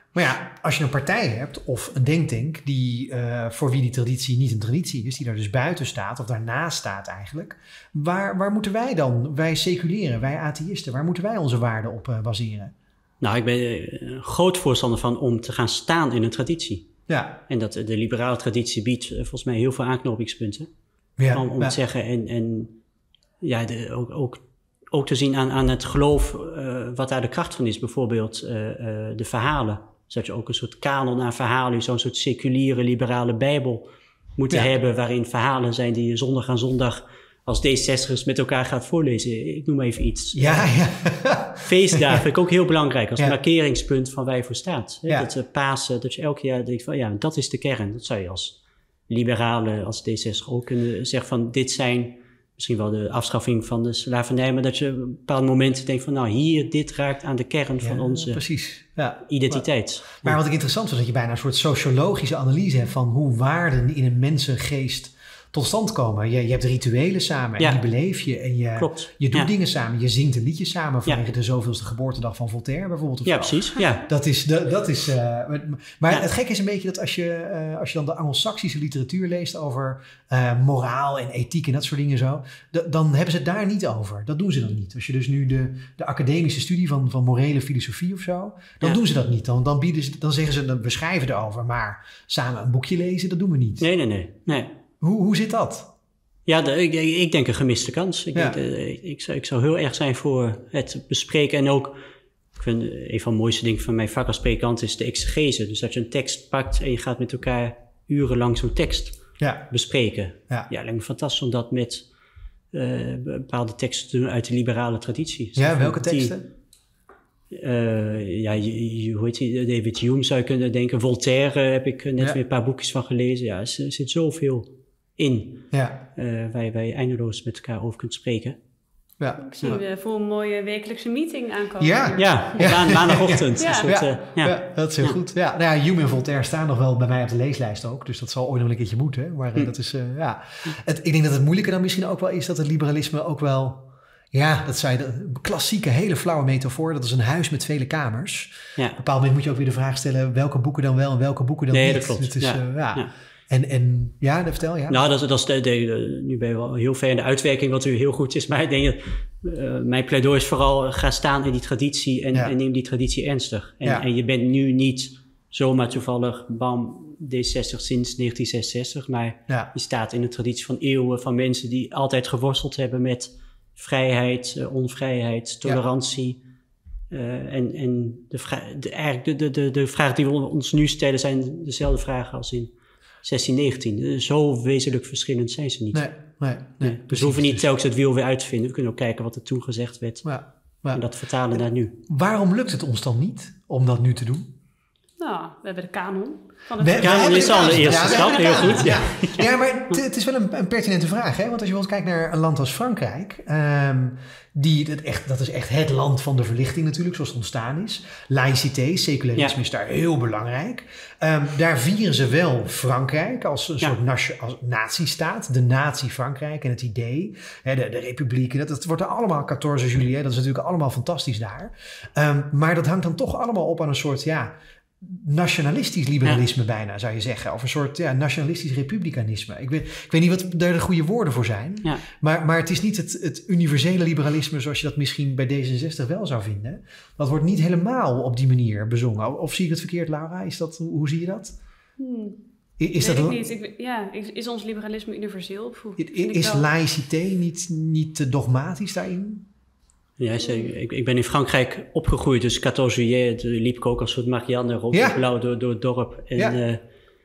Maar ja, als je een partij hebt of een denktank die uh, voor wie die traditie niet een traditie is, die daar dus buiten staat of daarnaast staat eigenlijk, waar, waar moeten wij dan, wij seculieren, wij atheïsten, waar moeten wij onze waarden op uh, baseren? Nou, ik ben een groot voorstander van om te gaan staan in een traditie. Ja. En dat de liberale traditie biedt uh, volgens mij heel veel aanknopingspunten. Ja, om om ja. te zeggen en, en ja, de, ook, ook, ook te zien aan, aan het geloof uh, wat daar de kracht van is. Bijvoorbeeld uh, uh, de verhalen. Zodat je ook een soort kanon aan verhalen, zo'n soort seculiere liberale bijbel moeten ja. hebben, waarin verhalen zijn die je zondag aan zondag als D zestigers met elkaar gaat voorlezen. Ik noem even iets. Ja, ja. Feestdagen vind ik ook heel belangrijk als ja. markeringspunt van waar je voor staat. Ja. Dat uh, Pasen, dat je elk jaar denkt van ja, dat is de kern. Dat zou je als liberale, als D zestig ook kunnen zeggen van dit zijn misschien wel de afschaffing van de slavernij, maar dat je op een bepaald moment denkt van nou hier, dit raakt aan de kern ja, van onze precies. Ja. identiteit. Maar, maar wat ik interessant was, dat je bijna een soort sociologische analyse hebt van hoe waarden in een mensengeest tot stand komen. Je, je hebt rituelen samen en ja. die beleef je. En je, Klopt. je doet ja. dingen samen. Je zingt een liedje samen vanwege ja. de zoveelste geboortedag van Voltaire bijvoorbeeld. Of ja, zo. precies. Ja. Dat is... Dat, dat is uh, maar ja. het gekke is een beetje dat als je, uh, als je dan de Anglo-Saxische literatuur leest over uh, moraal en ethiek en dat soort dingen zo, d- dan hebben ze het daar niet over. Dat doen ze dan niet. Als je dus nu de, de academische studie van, van morele filosofie of zo, dan ja. doen ze dat niet. Dan, dan, bieden ze, dan zeggen ze, dan, we schrijven erover, maar samen een boekje lezen, dat doen we niet. Nee, nee, nee. nee. Hoe, hoe zit dat? Ja, de, ik, ik denk een gemiste kans. Ik, ja. denk, uh, ik, ik, zou, ik zou heel erg zijn voor het bespreken. En ook, ik vind een van de mooiste dingen van mijn vak als predikant is de exegese. Dus dat je een tekst pakt en je gaat met elkaar urenlang zo'n tekst ja. bespreken. Ja, ja lijkt me fantastisch om dat met uh, bepaalde teksten te doen uit de liberale traditie. Ja, welke teksten? Die, uh, ja, je, je, hoe heet die? David Hume zou je kunnen denken. Voltaire heb ik net ja. weer een paar boekjes van gelezen. Ja, er zit zoveel in. Ja. Uh, waar, je, waar je eindeloos met elkaar over kunt spreken. Ja. Ik zie ja. voor een mooie wekelijkse meeting aankomen. Ja, ja, ja. Maan, maandagochtend. Ja. Soort, ja. Uh, ja. ja, dat is heel ja. goed. Ja, nou ja, Hume en Voltaire staan nog wel bij mij op de leeslijst ook. Dus dat zal ooit nog een keertje moeten. Hè? Maar hm. dat is, uh, ja. Het, ik denk dat het moeilijke dan misschien ook wel is dat het liberalisme ook wel... Ja, dat zei de klassieke, hele flauwe metafoor. Dat is een huis met vele kamers. Ja. Op een bepaald moment moet je ook weer de vraag stellen... welke boeken dan wel en welke boeken dan nee, niet. Dat klopt. Het is, ja. Uh, ja. ja. En, en ja, dat vertel ja. Nou, dat, dat is de, de, de, nu ben je wel heel ver in de uitwerking, wat u heel goed is. Maar ik denk dat uh, mijn pleidooi is vooral ga staan in die traditie en, ja. en neem die traditie ernstig. En, ja. en je bent nu niet zomaar toevallig, bam, D zestig sinds negentien zesenzestig, maar ja. je staat in een traditie van eeuwen van mensen die altijd geworsteld hebben met vrijheid, uh, onvrijheid, tolerantie. Ja. Uh, en en de, vra- de, eigenlijk de, de, de, de vragen die we ons nu stellen zijn dezelfde vragen als in zestien negentien. Zo wezenlijk verschillend zijn ze niet. Nee, nee, nee. nee. Dus we hoeven niet telkens het wiel weer uit te vinden. We kunnen ook kijken wat er toen gezegd werd. Ja, ja. En dat vertalen naar nu. Waarom lukt het ons dan niet om dat nu te doen? Nou, we hebben de kanon. Van de we, kanon is al de eerste ja, stap, heel goed. Ja, ja. ja maar het, het is wel een, een pertinente vraag. Hè? Want als je bijvoorbeeld kijkt naar een land als Frankrijk... Um, die, dat, echt, dat is echt het land van de verlichting natuurlijk, zoals het ontstaan is. Laïcité, secularisme ja. is daar heel belangrijk. Um, daar vieren ze wel Frankrijk als een ja. soort nation, als nazistaat. De natie Frankrijk en het idee. Hè, de, de republiek. Dat, dat wordt er allemaal veertien juli. Hè, dat is natuurlijk allemaal fantastisch daar. Um, maar dat hangt dan toch allemaal op aan een soort... ja. nationalistisch liberalisme ja. bijna, zou je zeggen. Of een soort ja, nationalistisch republikeinisme. Ik weet, ik weet niet wat daar de goede woorden voor zijn. Ja. Maar, maar het is niet het, het universele liberalisme zoals je dat misschien bij D zesenzestig wel zou vinden. Dat wordt niet helemaal op die manier bezongen. Of zie ik het verkeerd, Laura? Is dat, hoe zie je dat? Hmm. Is, is weet dat ik niet. Ik, ja, is ons liberalisme universeel? Is, is laïcité niet, niet te dogmatisch daarin? Ja, ik, ik ben in Frankrijk opgegroeid, dus veertien juillet liep ik ook als soort Marianne rood en ja. blauw door, door het dorp. En ja. uh,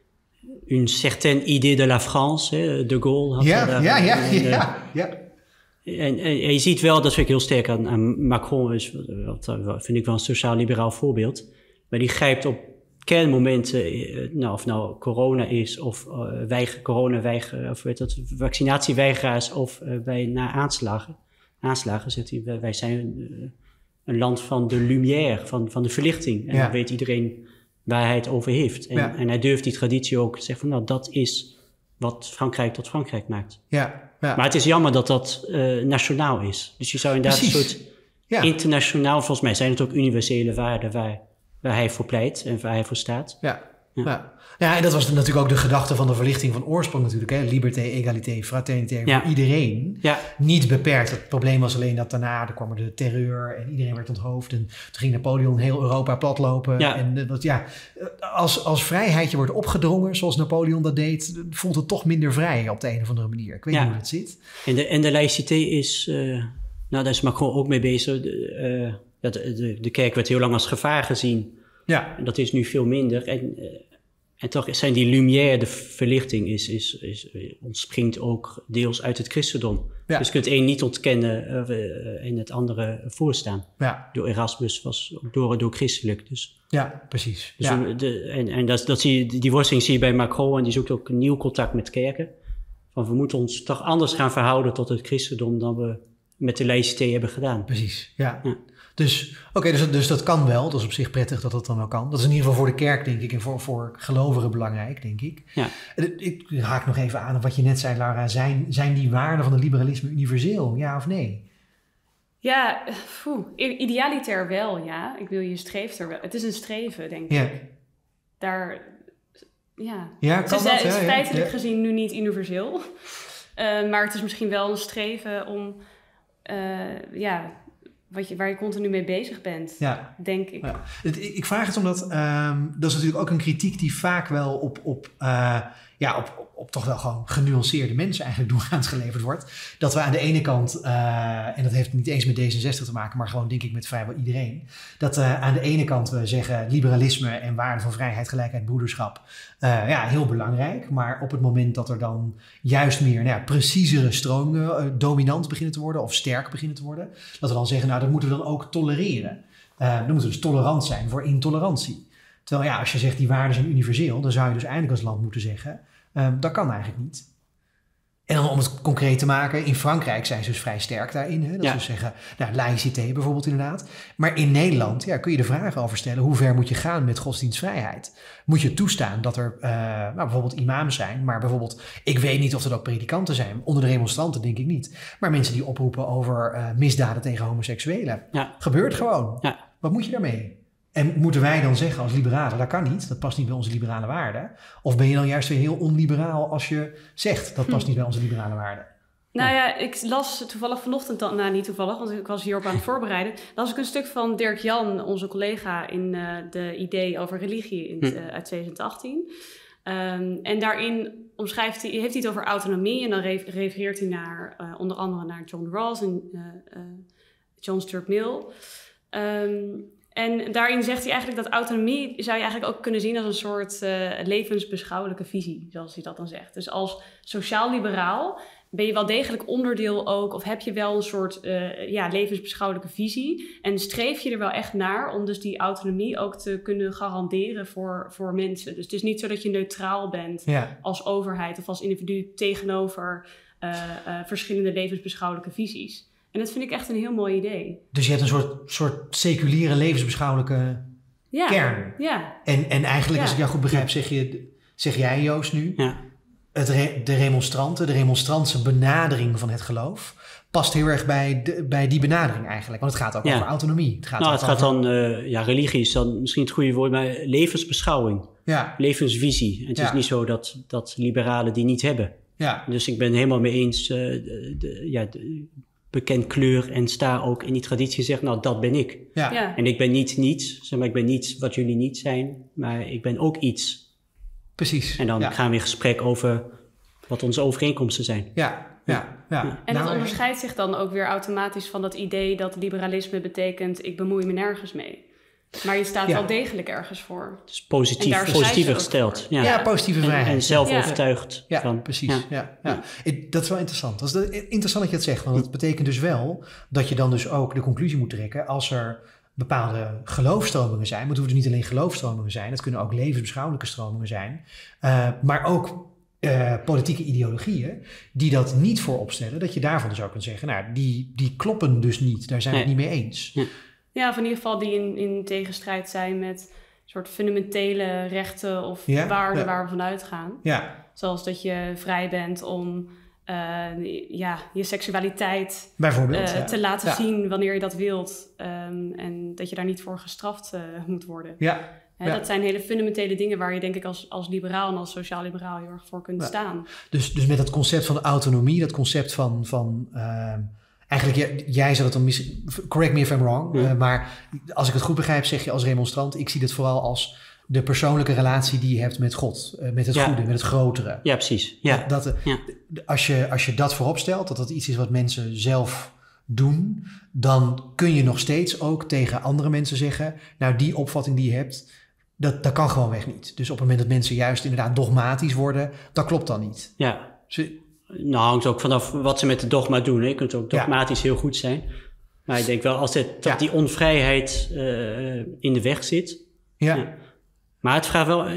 een certain idée de la France, hè, de Gaulle had ja, daar. Ja, ja, en, uh, ja, ja. En, en, en je ziet wel, dat vind ik heel sterk aan, aan Macron, is, dat vind ik wel een sociaal-liberaal voorbeeld. Maar die grijpt op kernmomenten, nou, of nou corona is, of uh, weiger, corona weiger, of weet dat, vaccinatieweigeraars, of uh, bij na aanslagen. Aanslagen, zegt hij, wij zijn uh, een land van de lumière, van, van de verlichting. En ja. dan weet iedereen waar hij het over heeft. En, ja. en hij durft die traditie ook te zeggen van, nou, dat is wat Frankrijk tot Frankrijk maakt. Ja. Ja. Maar het is jammer dat dat uh, nationaal is. Dus je zou inderdaad Precies. een soort ja. internationaal, volgens mij zijn het ook universele waarden waar waar hij voor pleit en waar hij voor staat. Ja. Ja. Ja. Ja, en dat was natuurlijk ook de gedachte van de verlichting van oorsprong natuurlijk. Hè? Liberté, egalité, fraternité voor ja. iedereen. Ja. Niet beperkt. Het probleem was alleen dat daarna er kwam er de terreur en iedereen werd onthoofd. En toen ging Napoleon heel Europa platlopen. Ja. En dat, ja, als, als vrijheidje wordt opgedrongen, zoals Napoleon dat deed, voelt het toch minder vrij op de een of andere manier. Ik weet ja. niet hoe dat zit. En de, en de laïcité is, uh, nou daar is Macron ook mee bezig. De, uh, de, de, de kerk werd heel lang als gevaar gezien. Ja. En dat is nu veel minder. En, uh, en toch zijn die lumière, de verlichting, is, is, is, ontspringt ook deels uit het christendom. Ja. Dus je kunt het een niet ontkennen uh, en het andere voorstaan. Ja. Door Erasmus was ook door, door christelijk. Dus, ja, precies. Dus ja. De, en en dat, dat zie je, die worsteling zie je bij Macron en die zoekt ook een nieuw contact met kerken. Van we moeten ons toch anders gaan verhouden tot het christendom dan we met de laïcité hebben gedaan. Precies, ja. ja. Dus, oké, okay, dus, dus dat kan wel. Dat is op zich prettig dat dat dan wel kan. Dat is in ieder geval voor de kerk, denk ik, en voor, voor gelovigen belangrijk, denk ik. Ja. Ik haak nog even aan op wat je net zei, Laura. Zijn, zijn die waarden van het liberalisme universeel, ja of nee? Ja, poeh, idealitair wel, ja. Ik wil je streeft er wel. Het is een streven, denk ja. ik. Daar, ja. Ja, kan het is, dat? Het is ja, feitelijk ja. gezien nu niet universeel. Uh, maar het is misschien wel een streven om, uh, ja... Wat je, waar je continu mee bezig bent, ja. denk ik. Ja. Ik vraag het omdat, um, dat is natuurlijk ook een kritiek die vaak wel op, op, uh, ja, op, op, op toch wel gewoon genuanceerde mensen eigenlijk doorgaans geleverd wordt. Dat we aan de ene kant, uh, en dat heeft niet eens met D zesenzestig te maken, maar gewoon denk ik met vrijwel iedereen. Dat uh, aan de ene kant we zeggen liberalisme en waarden van vrijheid, gelijkheid, broederschap. Uh, ja, heel belangrijk. Maar op het moment dat er dan juist meer nou ja, preciezere stromingen uh, dominant beginnen te worden of sterk beginnen te worden. Dat we dan zeggen, nou dat moeten we dan ook tolereren. Uh, dan moeten we dus tolerant zijn voor intolerantie. Terwijl ja, als je zegt die waarden zijn universeel, dan zou je dus eigenlijk als land moeten zeggen, uh, dat kan eigenlijk niet. En dan om het concreet te maken, in Frankrijk zijn ze dus vrij sterk daarin. Hè? Dat ja. ze zeggen, nou, laïcité bijvoorbeeld inderdaad. Maar in Nederland ja, kun je de vraag over stellen, hoe ver moet je gaan met godsdienstvrijheid? Moet je toestaan dat er uh, nou, bijvoorbeeld imams zijn, maar bijvoorbeeld, ik weet niet of dat ook predikanten zijn. Onder de remonstranten denk ik niet. Maar mensen die oproepen over uh, misdaden tegen homoseksuelen. Ja. Gebeurt gewoon. Ja. Wat moet je daarmee? En moeten wij dan zeggen als liberalen, dat kan niet, dat past niet bij onze liberale waarden? Of ben je dan juist weer heel onliberaal als je zegt, dat past niet bij onze liberale waarden? Nou ja, ik las toevallig vanochtend, dan, nou niet toevallig, want ik was hierop aan het voorbereiden, las ik een stuk van Dirk Jan, onze collega in uh, de idee over religie in, uh, uit twintig achttien. Um, en daarin omschrijft hij, heeft hij het over autonomie en dan refereert hij naar uh, onder andere naar John Rawls en uh, uh, John Stuart Mill. Um, En daarin zegt hij eigenlijk dat autonomie zou je eigenlijk ook kunnen zien als een soort uh, levensbeschouwelijke visie, zoals hij dat dan zegt. Dus als sociaal-liberaal ben je wel degelijk onderdeel ook, of heb je wel een soort uh, ja, levensbeschouwelijke visie. En streef je er wel echt naar om dus die autonomie ook te kunnen garanderen voor, voor mensen. Dus het is niet zo dat je neutraal bent ja. als overheid of als individu tegenover uh, uh, verschillende levensbeschouwelijke visies. En dat vind ik echt een heel mooi idee. Dus je hebt een soort, soort seculiere levensbeschouwelijke ja, kern. Ja. En, en eigenlijk, ja. als ik jou goed begrijp, zeg, je, zeg jij, Joost, nu... Ja. Het re, de remonstranten, de remonstrantse benadering van het geloof... past heel erg bij, de, bij die benadering eigenlijk. Want het gaat ook ja. over autonomie. Het gaat, nou, het over... gaat dan... Uh, ja, religie is dan misschien het goede woord... maar levensbeschouwing. Ja. Levensvisie. En het ja. is niet zo dat, dat liberalen die niet hebben. Ja. Dus ik ben helemaal mee eens... Uh, de, de, ja, de, bekend kleur en sta ook in die traditie gezegd, nou, dat ben ik. Ja. Ja. En ik ben niet niets, zeg maar, ik ben niet wat jullie niet zijn, maar ik ben ook iets. Precies. En dan ja. gaan we in gesprek over wat onze overeenkomsten zijn. Ja, ja, ja. ja. En nou, het onderscheidt zich dan ook weer automatisch van dat idee dat liberalisme betekent, ik bemoei me nergens mee. Maar je staat ja. wel degelijk ergens voor. Dus positief, positiever gesteld. Ja. ja, positieve vrijheid. En, en zelf ja. overtuigd. Ja, van, precies. Ja. Ja, ja. Ja. Dat is wel interessant. Dat is interessant dat je het zegt. Want dat betekent dus wel dat je dan dus ook de conclusie moet trekken als er bepaalde geloofstromingen zijn. Maar het hoeven dus niet alleen geloofstromingen zijn. Het kunnen ook levensbeschouwelijke stromingen zijn. Uh, maar ook uh, politieke ideologieën die dat niet voorop stellen. Dat je daarvan dus ook kunt zeggen, nou, die, die kloppen dus niet. Daar zijn we nee. het niet mee eens. Ja. Ja, of in ieder geval die in, in tegenstrijd zijn met soort fundamentele rechten of ja, waarden ja. waar we vanuit gaan. Ja. Zoals dat je vrij bent om uh, ja, je seksualiteit Bijvoorbeeld, uh, ja. te laten ja. zien wanneer je dat wilt. Um, en dat je daar niet voor gestraft uh, moet worden. Ja. Hè, ja. Dat zijn hele fundamentele dingen waar je denk ik als, als liberaal en als sociaal-liberaal heel erg voor kunt ja. staan. Dus, dus met dat concept van autonomie, dat concept van... van uh, eigenlijk, jij zou het dan misschien... Correct me if I'm wrong. Ja. Uh, maar als ik het goed begrijp, zeg je als remonstrant... ik zie dit vooral als de persoonlijke relatie die je hebt met God. Uh, met het ja. goede, met het grotere. Ja, precies. Ja. Dat, dat, ja. Als, je, als je dat voorop stelt, dat dat iets is wat mensen zelf doen... dan kun je nog steeds ook tegen andere mensen zeggen... nou, die opvatting die je hebt... Dat, dat kan gewoonweg niet. Dus op het moment dat mensen juist inderdaad dogmatisch worden... dat klopt dan niet. Ja. Ze... Nou, hangt ook vanaf wat ze met het dogma doen. Hè. Je kunt ook dogmatisch ja. heel goed zijn. Maar ik denk wel, als het, dat ja. die onvrijheid uh, in de weg zit... Ja. ja. Maar het vraagt wel... Uh,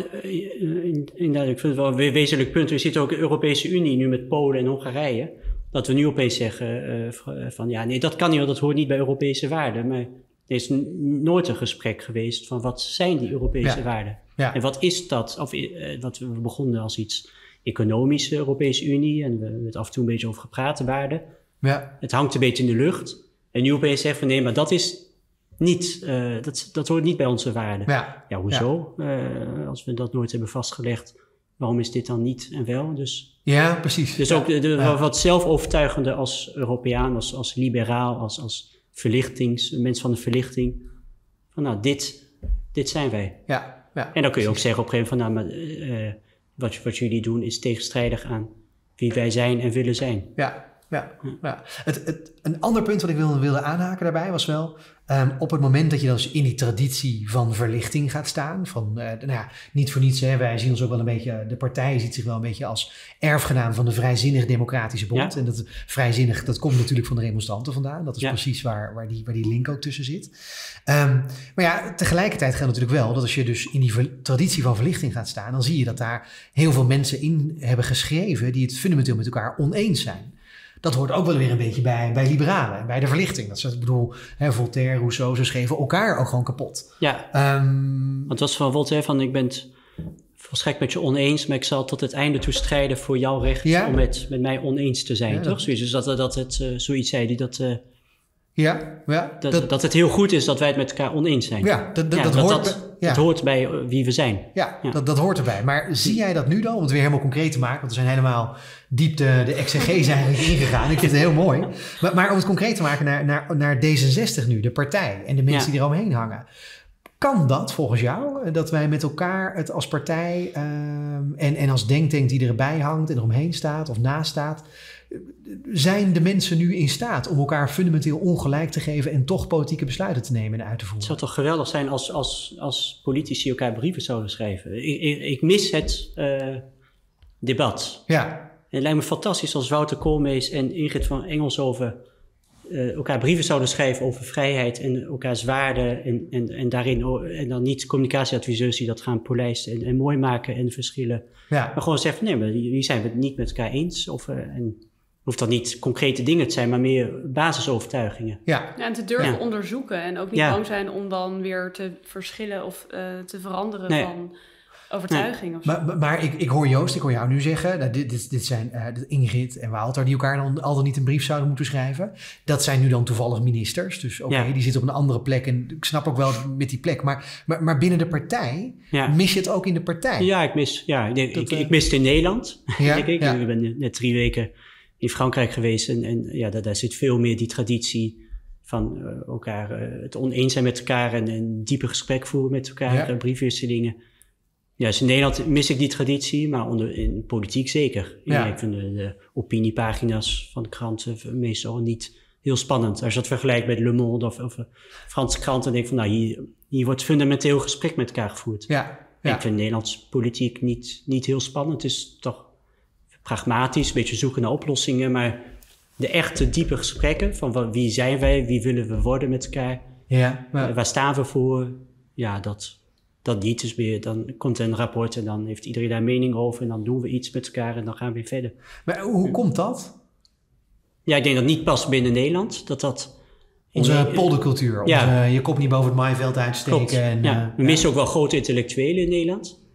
in, in, ik vind het wel een wezenlijk punt. We zitten ook in de Europese Unie nu met Polen en Hongarije... dat we nu opeens zeggen uh, van... ja, nee, dat kan niet, want dat hoort niet bij Europese waarden. Maar... Er is n- nooit een gesprek geweest van wat zijn die Europese ja. waarden? Ja. En wat is dat? Of uh, wat we begonnen als iets economische Europese Unie en we hebben het af en toe een beetje over gepraat, waarden. Ja. Het hangt een beetje in de lucht. En nu opeens zeggen van nee, maar dat is niet, uh, dat, dat hoort niet bij onze waarden. Ja, ja hoezo? Ja. Uh, als we dat nooit hebben vastgelegd, waarom is dit dan niet en wel? Dus, ja, precies. Dus ja. ook de, de, ja. wat zelfovertuigende als Europeaan, als, als liberaal, als... als verlichtings, mensen van de verlichting. Van nou, dit, dit zijn wij. Ja, ja, en dan kun je precies. ook zeggen op een gegeven moment... van nou, maar, uh, wat, wat jullie doen is tegenstrijdig aan wie wij zijn en willen zijn. Ja, ja, ja. Het, het, een ander punt wat ik wilde, wilde aanhaken daarbij was wel... Um, op het moment dat je dus in die traditie van verlichting gaat staan... van, uh, nou ja, niet voor niets, hè, wij zien ons ook wel een beetje... de partij ziet zich wel een beetje als erfgenaam van de Vrijzinnig Democratische Bond. Ja. En dat vrijzinnig, dat komt natuurlijk van de remonstranten vandaan. Dat is ja. precies waar, waar, die, waar die link ook tussen zit. Um, maar ja, tegelijkertijd geldt natuurlijk wel... dat als je dus in die ver, traditie van verlichting gaat staan... dan zie je dat daar heel veel mensen in hebben geschreven... die het fundamenteel met elkaar oneens zijn. Dat hoort ook wel weer een beetje bij, bij liberalen, bij de verlichting. Dat is, ik bedoel, hè, Voltaire, Rousseau, ze schreven elkaar ook gewoon kapot. Ja, um, want het was van Voltaire van, ik ben het volstrekt met je oneens, maar ik zal tot het einde toe strijden voor jouw recht ja? om met, met mij oneens te zijn, ja, toch? Dat... Dus dat, dat het uh, zoiets zei, die dat... Uh, Ja, ja, dat, dat, dat het heel goed is dat wij het met elkaar oneens zijn. Ja, dat, dat, ja, dat, dat, hoort, dat, ja. dat hoort bij wie we zijn. Ja, ja. Dat, dat hoort erbij. Maar zie jij dat nu dan? Om het weer helemaal concreet te maken. Want we zijn helemaal diep de, de exegese eigenlijk ingegaan. Ik vind het heel mooi. Maar, maar om het concreet te maken naar, naar, naar D zesenzestig nu, de partij. En de mensen ja. die eromheen hangen. Kan dat volgens jou? Dat wij met elkaar het als partij um, en, en als denktank die erbij hangt en eromheen staat of naast staat... Zijn de mensen nu in staat om elkaar fundamenteel ongelijk te geven... en toch politieke besluiten te nemen en uit te voeren? Het zou toch geweldig zijn als, als, als politici elkaar brieven zouden schrijven. Ik, ik, ik mis het uh, debat. Ja. En het lijkt me fantastisch als Wouter Koolmees en Ingrid van Engelshoven... Uh, elkaar brieven zouden schrijven over vrijheid en elkaars waarden... en, en, en daarin en dan niet communicatieadviseurs die dat gaan polijsten en, en mooi maken en verschillen. Ja. Maar gewoon zeggen, nee, maar hier zijn we het niet met elkaar eens. Of, uh, en hoeft dat niet concrete dingen te zijn, maar meer basisovertuigingen. Ja. Ja, en te durven ja. onderzoeken en ook niet ja. bang zijn om dan weer te verschillen of uh, te veranderen nee. van overtuiging. Nee. Of zo. Maar, maar, maar ik, ik hoor Joost, ik hoor jou nu zeggen, nou, dit, dit, dit zijn uh, Ingrid en Wouter die elkaar dan al dan niet een brief zouden moeten schrijven. Dat zijn nu dan toevallig ministers, dus oké, okay, ja. die zitten op een andere plek en ik snap ook wel met die plek. Maar, maar, maar binnen de partij, ja. mis je het ook in de partij? Ja, ik mis, ja, ik, Dat, ik, uh, ik mis het in Nederland, ja, denk ik. Ja. Ik ben net drie weken in Frankrijk geweest en, en ja, daar, daar zit veel meer die traditie van uh, elkaar, uh, het oneens zijn met elkaar en een diepe gesprek voeren met elkaar, ja. uh, briefwisselingen. Ja, dus in Nederland mis ik die traditie, maar onder, in politiek zeker. Ja. Ik vind de, de opiniepagina's van de kranten meestal niet heel spannend. Als je dat vergelijkt met Le Monde of, of Franse kranten, denk ik van nou, hier, hier wordt fundamenteel gesprek met elkaar gevoerd. Ja. Ja. Ik vind Nederlands politiek niet, niet heel spannend. Het is toch pragmatisch, een beetje zoeken naar oplossingen, maar de echte diepe gesprekken van wie zijn wij, wie willen we worden met elkaar, ja, maar... waar staan we voor, ja, dat... Dat niet, dus weer, dan komt er een rapport en dan heeft iedereen daar een mening over en dan doen we iets met elkaar en dan gaan we weer verder. Maar hoe komt dat? Ja, ik denk dat niet past binnen Nederland, dat dat... Onze in, poldercultuur, ja. onze, je kop niet boven het maaiveld uitsteken. En, ja. uh, we ja. missen ook wel grote intellectuelen in Nederland.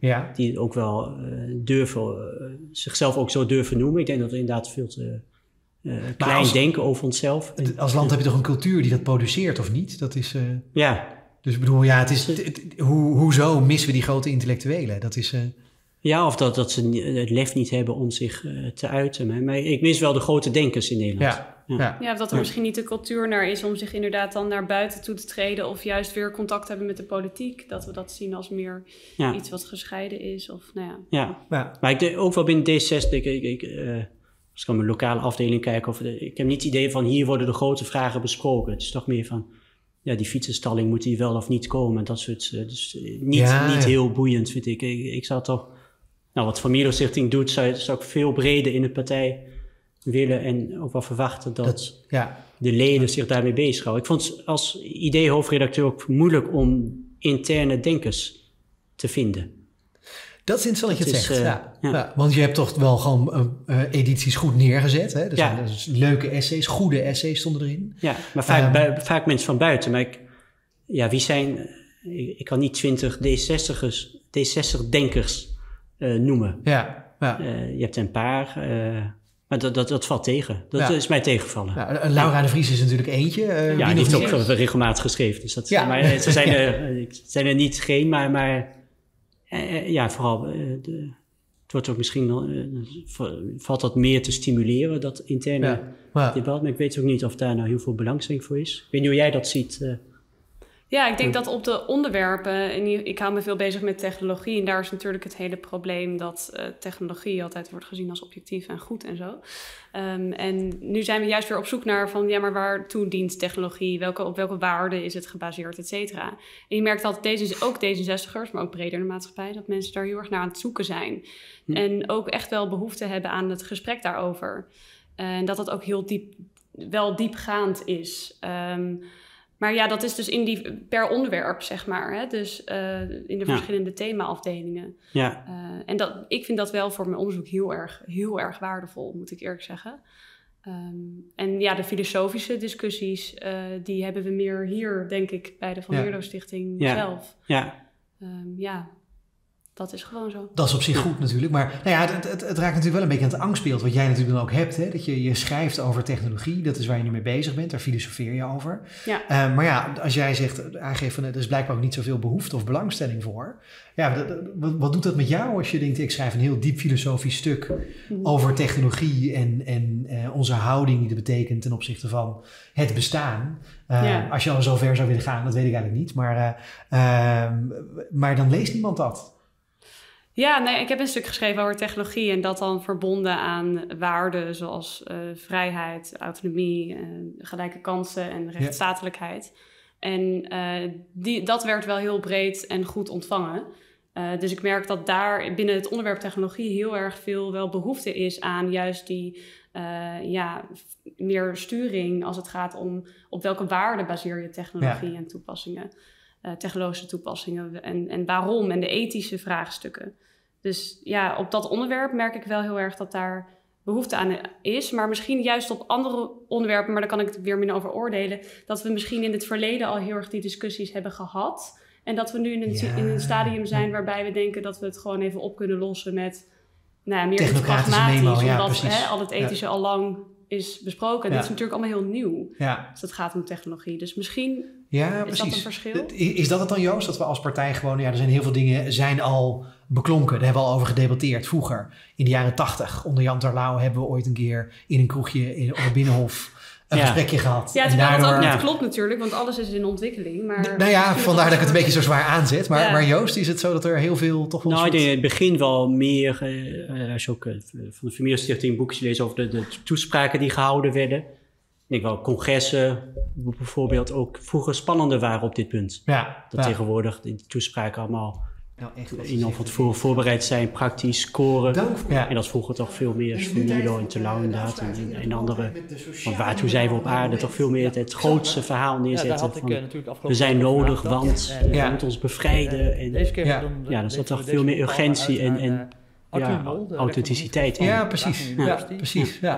Ja. Die ook wel uh, durven, uh, zichzelf ook zo durven noemen. Ik denk dat we inderdaad veel te uh, klein als, denken over onszelf. Als land heb je toch een cultuur die dat produceert, of niet? Dat is... Uh, ja. Dus ik bedoel, ja, het is, het, het, hoe, hoezo missen we die grote intellectuelen? Dat is... Uh, Ja, of dat, dat ze het lef niet hebben om zich uh, te uiten. Maar ik mis wel de grote denkers in Nederland. Ja, ja. ja. ja of dat er ja. misschien niet de cultuur naar is om zich inderdaad dan naar buiten toe te treden. Of juist weer contact hebben met de politiek. Dat we dat zien als meer ja. iets wat gescheiden is. Of, nou ja. Ja. ja, maar ik denk ook wel binnen D zesenzestig. Ik, ik, uh, als ik aan mijn lokale afdeling kijk. Of de, ik heb niet het idee van hier worden de grote vragen besproken. Het is toch meer van... Ja, die fietsenstalling moet die wel of niet komen. Dat soort, uh, dus niet, ja, niet ja. heel boeiend vind ik. Ik, ik zou toch... Nou, wat Van Mierlo Stichting doet, zou, zou ik veel breder in de partij willen en ook wel verwachten dat, dat ja. de leden zich daarmee bezighouden. Ik vond het als idee-hoofdredacteur ook moeilijk om interne denkers te vinden. Dat is interessant dat je het zegt. Uh, ja. Ja. Ja, want je hebt toch wel gewoon uh, edities goed neergezet. Hè? Er zijn ja. dus leuke essays, goede essays stonden erin. Ja, maar vaak, um, bui, vaak mensen van buiten. Maar ik, ja, wie zijn... Ik, ik kan niet twintig D zestigers, D zestig-denkers... Uh, noemen. Ja, ja. Uh, je hebt een paar, uh, maar dat, dat, dat valt tegen. Dat ja. is mij tegengevallen. Ja, Laura de Vries is natuurlijk eentje. Uh, ja, die heeft ook is? regelmatig geschreven. Dus dat, ja. Maar uh, ze zijn, ja. er, zijn er niet geen, maar, maar uh, ja, vooral uh, de, het wordt ook misschien uh, valt dat meer te stimuleren, dat interne ja. Ja. debat. Maar ik weet ook niet of daar nou heel veel belangstelling voor is. Ik weet niet hoe jij dat ziet. Uh, Ja, ik denk dat op de onderwerpen, en ik hou me veel bezig met technologie en daar is natuurlijk het hele probleem dat uh, technologie altijd wordt gezien als objectief en goed en zo. Um, en nu zijn we juist weer op zoek naar van, ja, maar waartoe dient technologie? Welke, op welke waarden is het gebaseerd, et cetera? En je merkt dat deze, ook D zesenzestigers, maar ook breder in de maatschappij, dat mensen daar heel erg naar aan het zoeken zijn. Hm. En ook echt wel behoefte hebben aan het gesprek daarover. En dat dat ook heel diep, wel diepgaand is. Um, Maar ja, dat is dus in die, per onderwerp, zeg maar. Hè? Dus uh, in de verschillende ja. thema-afdelingen. Ja. Uh, en dat, ik vind dat wel voor mijn onderzoek heel erg, heel erg waardevol, moet ik eerlijk zeggen. Um, en ja, de filosofische discussies, uh, die hebben we meer hier, denk ik, bij de Van Mierlo Stichting ja. zelf. Ja. Um, ja. Dat is gewoon zo. Dat is op zich goed natuurlijk. Maar nou ja, het, het, het raakt natuurlijk wel een beetje aan het angstbeeld wat jij natuurlijk dan ook hebt. Hè? Dat je, je schrijft over technologie. Dat is waar je nu mee bezig bent. Daar filosofeer je over. Ja. Uh, maar ja, als jij zegt, aangeeft van er is blijkbaar ook niet zoveel behoefte of belangstelling voor. Ja, dat, wat, wat doet dat met jou als je denkt, ik schrijf een heel diep filosofisch stuk mm. over technologie en, en uh, onze houding die dat betekent ten opzichte van het bestaan. Uh, ja. Als je al zo ver zou willen gaan, dat weet ik eigenlijk niet. Maar, uh, uh, maar dan leest niemand dat. Ja, nee, ik heb een stuk geschreven over technologie en dat dan verbonden aan waarden zoals uh, vrijheid, autonomie, uh, gelijke kansen en rechtsstatelijkheid. Ja. En uh, die, dat werd wel heel breed en goed ontvangen. Uh, dus ik merk dat daar binnen het onderwerp technologie heel erg veel wel behoefte is aan juist die uh, ja, meer sturing als het gaat om op welke waarden baseer je technologie ja. en toepassingen. Uh, technologische toepassingen en, en waarom en de ethische vraagstukken. Dus ja, op dat onderwerp merk ik wel heel erg dat daar behoefte aan is. Maar misschien juist op andere onderwerpen, maar daar kan ik het weer minder over oordelen, dat we misschien in het verleden al heel erg die discussies hebben gehad. En dat we nu in een, ja. in een stadium zijn waarbij we denken dat we het gewoon even op kunnen lossen met nou ja, meer iets pragmatisch. Memo, ja, omdat hè, al het ethische ja. al lang is besproken. Ja. Dit is natuurlijk allemaal heel nieuw ja. als het gaat om technologie. Dus misschien ja, is precies. dat een verschil. Is dat het dan, Joost? Dat we als partij gewoon... Ja, er zijn heel veel dingen zijn al beklonken. Daar hebben we al over gedebatteerd vroeger. In de jaren tachtig, onder Jan Terlouw, hebben we ooit een keer in een kroegje in, op het Binnenhof een ja. gesprekje gehad. Ja, terwijl daardoor, dat ook niet ja. klopt natuurlijk, want alles is in ontwikkeling. Maar D- nou ja, vandaar dat ik het een beetje zo zwaar aanzet. Maar, ja. maar Joost, is het zo dat er heel veel toch wel... Nou, ik denk in het begin wel meer... Uh, als je ook uh, van de Van Mierlo Stichting boekjes leest over de, de toespraken die gehouden werden. Ik denk wel congressen bijvoorbeeld ook vroeger spannender waren op dit punt. Ja, dat ja. tegenwoordig die toespraken allemaal... Nou, echt enorm van tevoren voorbereid zijn, praktisch scoren. Dank, ja. En dat vroeger toch veel meer Van Mierlo en Terlouw inderdaad. En, en, en andere, want waartoe zijn we op aarde, toch veel meer het, het grootste verhaal neerzetten. Ja, van, ik, we zijn nodig, want en, ja. we moeten ons bevrijden. En, deze keer ja. ja, dus dat toch veel meer urgentie en, en ja, authenticiteit in. Ja, precies. Ja, precies. Ja.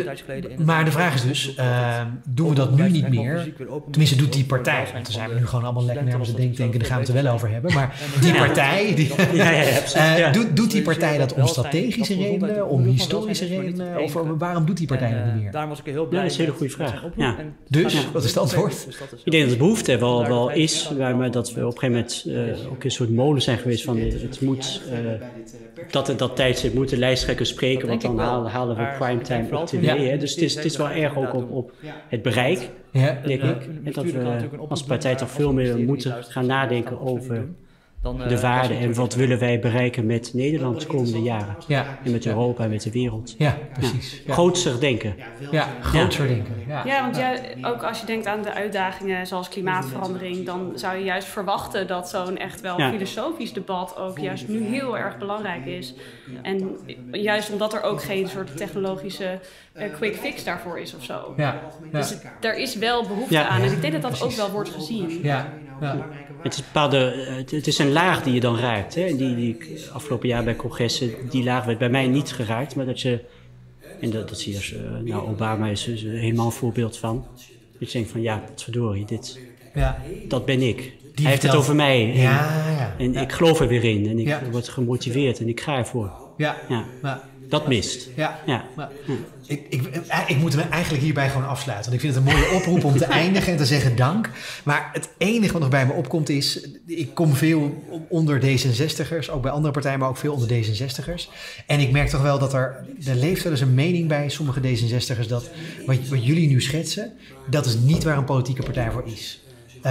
Maar de vraag is dus, uh, doen we dat nu niet meer? Tenminste, doet die partij, want dan zijn we nu gewoon allemaal lekker nergens te denken, daar gaan we het er wel over hebben. Maar die partij, die, ja, ja, ja, uh, doet, doet die partij dat om strategische redenen, om historische redenen? Of waarom doet die partij dat niet meer? Ja, dat is een hele goede vraag. Ja. Dus, wat is het antwoord? Ik denk dat de behoefte wel, wel is, maar dat we op een gegeven moment uh, ook een soort molen zijn geweest van het moet, uh, dat het dat tijdstip moeten lijsttrekkers spreken, want dan halen, halen we primetime op tv. Ja. Hè? Dus het is, het is wel erg ook op, op het bereik, ja. denk ik. En dat we als partij toch veel meer moeten gaan nadenken over Dan, uh, de waarden en wat willen wij bereiken met Nederland de komende jaren. Ja. En met Europa en met de wereld. Ja, precies. Ja. Ja. Grootser denken. Ja, grootser ja. denken. Ja, ja want ja, ook als je denkt aan de uitdagingen zoals klimaatverandering, dan zou je juist verwachten dat zo'n echt wel ja. filosofisch debat ook juist nu heel erg belangrijk is. En juist omdat er ook geen soort technologische uh, quick fix daarvoor is of zo. Ja. Ja. Dus het, er is wel behoefte ja. aan en ik denk dat dat precies. ook wel wordt gezien. Ja. Ja. Het is, bepaalde, het is een laag die je dan raakt. Hè? Die, die afgelopen jaar bij congressen, die laag werd bij mij niet geraakt. Maar dat je, en dat, dat zie je als, uh, nou Obama is er helemaal een voorbeeld van. Dat je denkt van ja, wat verdorie, dit, ja. dat ben ik. Die Hij heeft het over mij. En, ja, ja, en ja. ik geloof er weer in. En ik ja. word gemotiveerd en ik ga ervoor. Ja, ja. ja. Dat mist. Ja. Ja. Ja. Ja. Ik, ik, ik moet hem eigenlijk hierbij gewoon afsluiten. Want ik vind het een mooie oproep om te eindigen en te zeggen dank. Maar het enige wat nog bij me opkomt is, ik kom veel onder D zesenzestigers, ook bij andere partijen, maar ook veel onder D zesenzestigers. En ik merk toch wel dat er, er leeft wel eens een mening bij sommige D zesenzestigers dat wat, wat jullie nu schetsen, dat is niet waar een politieke partij voor is.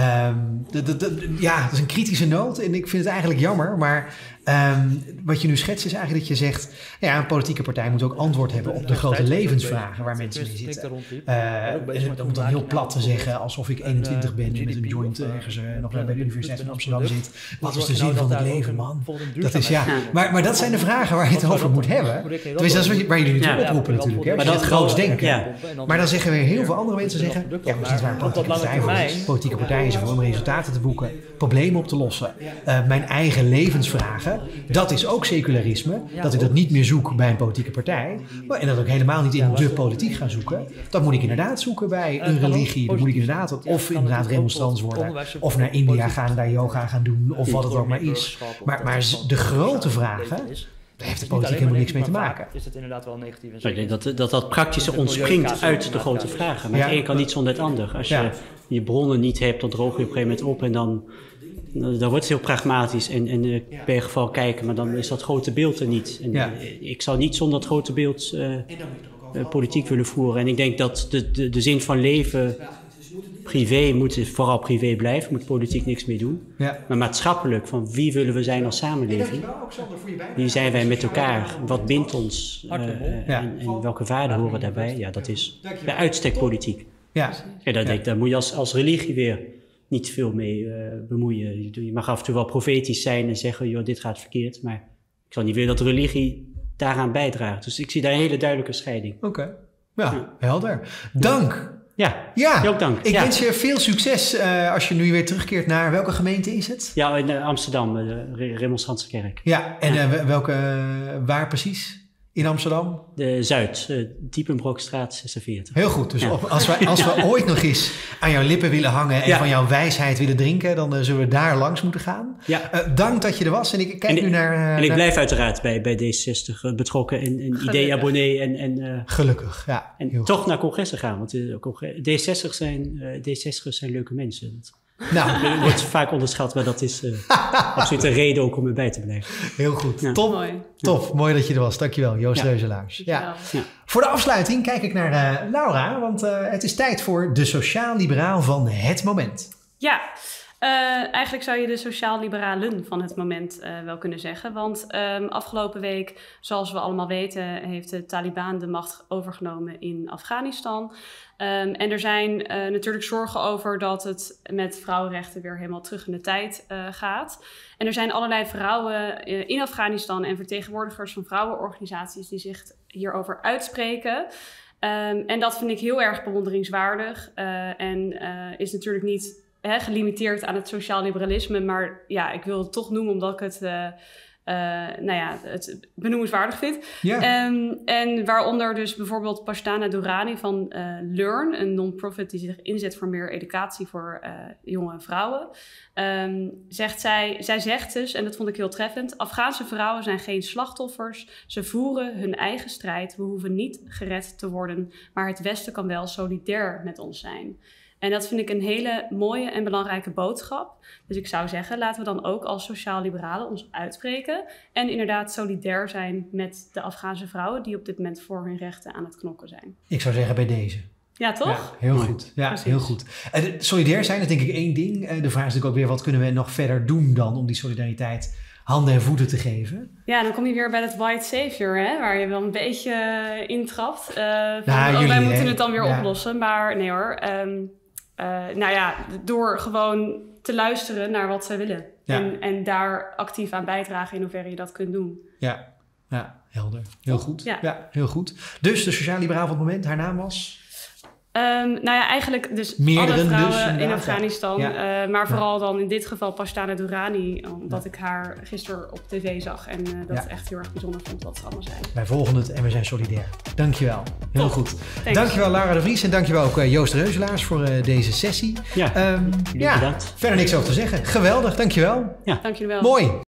Um, de, de, de, ja, dat is een kritische noot en ik vind het eigenlijk jammer, maar um, wat je nu schetst is eigenlijk dat je zegt, ja, een politieke partij moet ook antwoord hebben op de grote levensvragen waar mensen mee zitten. Uh, om dan heel plat te zeggen, alsof ik eenentwintig ben en met een joint ergens uh, nog bij de Universiteit van Amsterdam zit. Wat is de zin van het leven, man? Dat is ja, maar, maar dat zijn de vragen waar je het over moet hebben. Tenminste, dat is waar jullie nu toe oproepen natuurlijk, hè? Als je het groots denken. Maar dan zeggen weer heel veel andere mensen zeggen, ja, maar is waar een politieke partij voor is. Politieke partij is er voor om resultaten te boeken, problemen op te lossen. Uh, mijn eigen levensvragen, dat is ook secularisme. Dat ik dat niet meer zoek bij een politieke partij. En dat ik helemaal niet in de politiek ga zoeken. Dat moet ik inderdaad zoeken bij een religie. Dan moet ik inderdaad, of inderdaad remonstrants worden. Of naar India gaan en daar yoga gaan doen. Of wat het ook maar is. Maar, maar de grote vragen, daar heeft de politiek helemaal niks mee te maken. Is het inderdaad wel negatief? Ik denk dat, dat dat praktische ontspringt uit de grote vragen. Maar ja. het een kan niet zonder het ander. Als je ja. je bronnen niet hebt, dan droog je op een gegeven moment op en dan, dan wordt het heel pragmatisch en, en uh, per je geval kijken, maar dan is dat grote beeld er niet. En, ja. uh, ik zou niet zonder dat grote beeld uh, uh, politiek willen voeren. En ik denk dat de, de, de zin van leven privé moet vooral privé blijven, moet politiek niks meer doen. Ja. Maar maatschappelijk, van wie willen we zijn als samenleving? Wie zijn wij met elkaar? Wat bindt ons? Uh, ja. en, en welke waarden horen daarbij? Ja, dat is bij uitstek politiek. Ja. Ja, daar, ja. Denk, daar moet je als, als religie weer niet veel mee uh, bemoeien. Je mag af en toe wel profetisch zijn en zeggen, joh, dit gaat verkeerd. Maar ik zal niet willen dat de religie daaraan bijdraagt. Dus ik zie daar een hele duidelijke scheiding. Oké, okay. ja, ja, helder. Dank. Ja, ja. ook dank. Ik ja. wens je veel succes uh, als je nu weer terugkeert naar... Welke gemeente is het? Ja, in uh, Amsterdam, de Remonstrantse kerk. Ja, en ja. Uh, welke, uh, waar precies? In Amsterdam? De Zuid, uh, Diepenbrokstraat zesenveertig. Heel goed, dus ja. op, als, we, als we ooit nog eens aan jouw lippen willen hangen... en ja. van jouw wijsheid willen drinken... dan uh, zullen we daar langs moeten gaan. Ja. Uh, dank dat je er was en ik kijk en, nu naar... Uh, en ik naar... blijf uiteraard bij, bij D zesenzestig uh, betrokken en, en idee-abonnee. En, en, uh, Gelukkig, ja. En toch naar congressen gaan, want uh, D zesenzestig zijn, uh, D zestigers zijn leuke mensen. Dat nou. Dat wordt vaak onderschat, maar dat is uh, absoluut een reden ook om erbij te blijven. Heel goed. Ja. Top. Mooi. Top. Ja. Mooi dat je er was. Dankjewel, Joost ja. Reuzelaars. Ja. Ja. Voor de afsluiting kijk ik naar uh, Laura, want uh, het is tijd voor de sociaal-liberaal van het moment. Ja, uh, eigenlijk zou je de sociaal-liberalen van het moment uh, wel kunnen zeggen. Want um, afgelopen week, zoals we allemaal weten, heeft de Taliban de macht overgenomen in Afghanistan. Um, en er zijn uh, natuurlijk zorgen over dat het met vrouwenrechten weer helemaal terug in de tijd uh, gaat. En er zijn allerlei vrouwen uh, in Afghanistan en vertegenwoordigers van vrouwenorganisaties die zich hierover uitspreken. Um, en dat vind ik heel erg bewonderingswaardig uh, en uh, is natuurlijk niet... He, gelimiteerd aan het sociaal liberalisme, maar ja, ik wil het toch noemen omdat ik het uh, nou ja, het benoemenswaardig vind. Ja. Um, en waaronder dus bijvoorbeeld Pashtana Durrani van uh, Learn, een non-profit die zich inzet voor meer educatie voor uh, jonge vrouwen. Um, zegt zij, zij zegt dus, en dat vond ik heel treffend, Afghaanse vrouwen zijn geen slachtoffers. Ze voeren hun eigen strijd. We hoeven niet gered te worden, maar het Westen kan wel solidair met ons zijn. En dat vind ik een hele mooie en belangrijke boodschap. Dus ik zou zeggen, laten we dan ook als sociaal-liberalen ons uitspreken en inderdaad solidair zijn met de Afghaanse vrouwen die op dit moment voor hun rechten aan het knokken zijn. Ik zou zeggen bij deze. Ja, toch? Ja, heel goed. Ja, heel goed. Uh, solidair zijn, dat denk ik één ding. Uh, de vraag is natuurlijk ook weer, wat kunnen we nog verder doen dan om die solidariteit handen en voeten te geven? Ja, dan kom je weer bij dat white savior, hè, waar je wel een beetje intrapt. Uh, van, nou, oh, jullie, wij moeten hè? het dan weer ja. oplossen. Maar nee hoor, um, uh, nou ja, door gewoon te luisteren naar wat zij willen. Ja. En, en daar actief aan bijdragen in hoeverre je dat kunt doen. Ja, ja, helder. Heel goed. Ja. Ja, heel goed. Dus de sociaal-liberaal van het moment, haar naam was? Um, nou ja, eigenlijk dus Meerderen alle vrouwen dus, in Afghanistan. Ja. Uh, maar vooral ja. dan in dit geval Pashtana Durrani. Omdat ja. ik haar gisteren op tv zag. En uh, dat ja. echt heel erg bijzonder vond wat ze allemaal zei. Wij volgen het en we zijn solidair. Dankjewel. Heel Top. goed. Thanks. Dankjewel Lara de Vries en dankjewel ook uh, Joost Reuzelaars voor uh, deze sessie. Ja, um, ja bedankt. verder niks over te zeggen. Geweldig, dankjewel. Ja. Dank jullie wel. Mooi.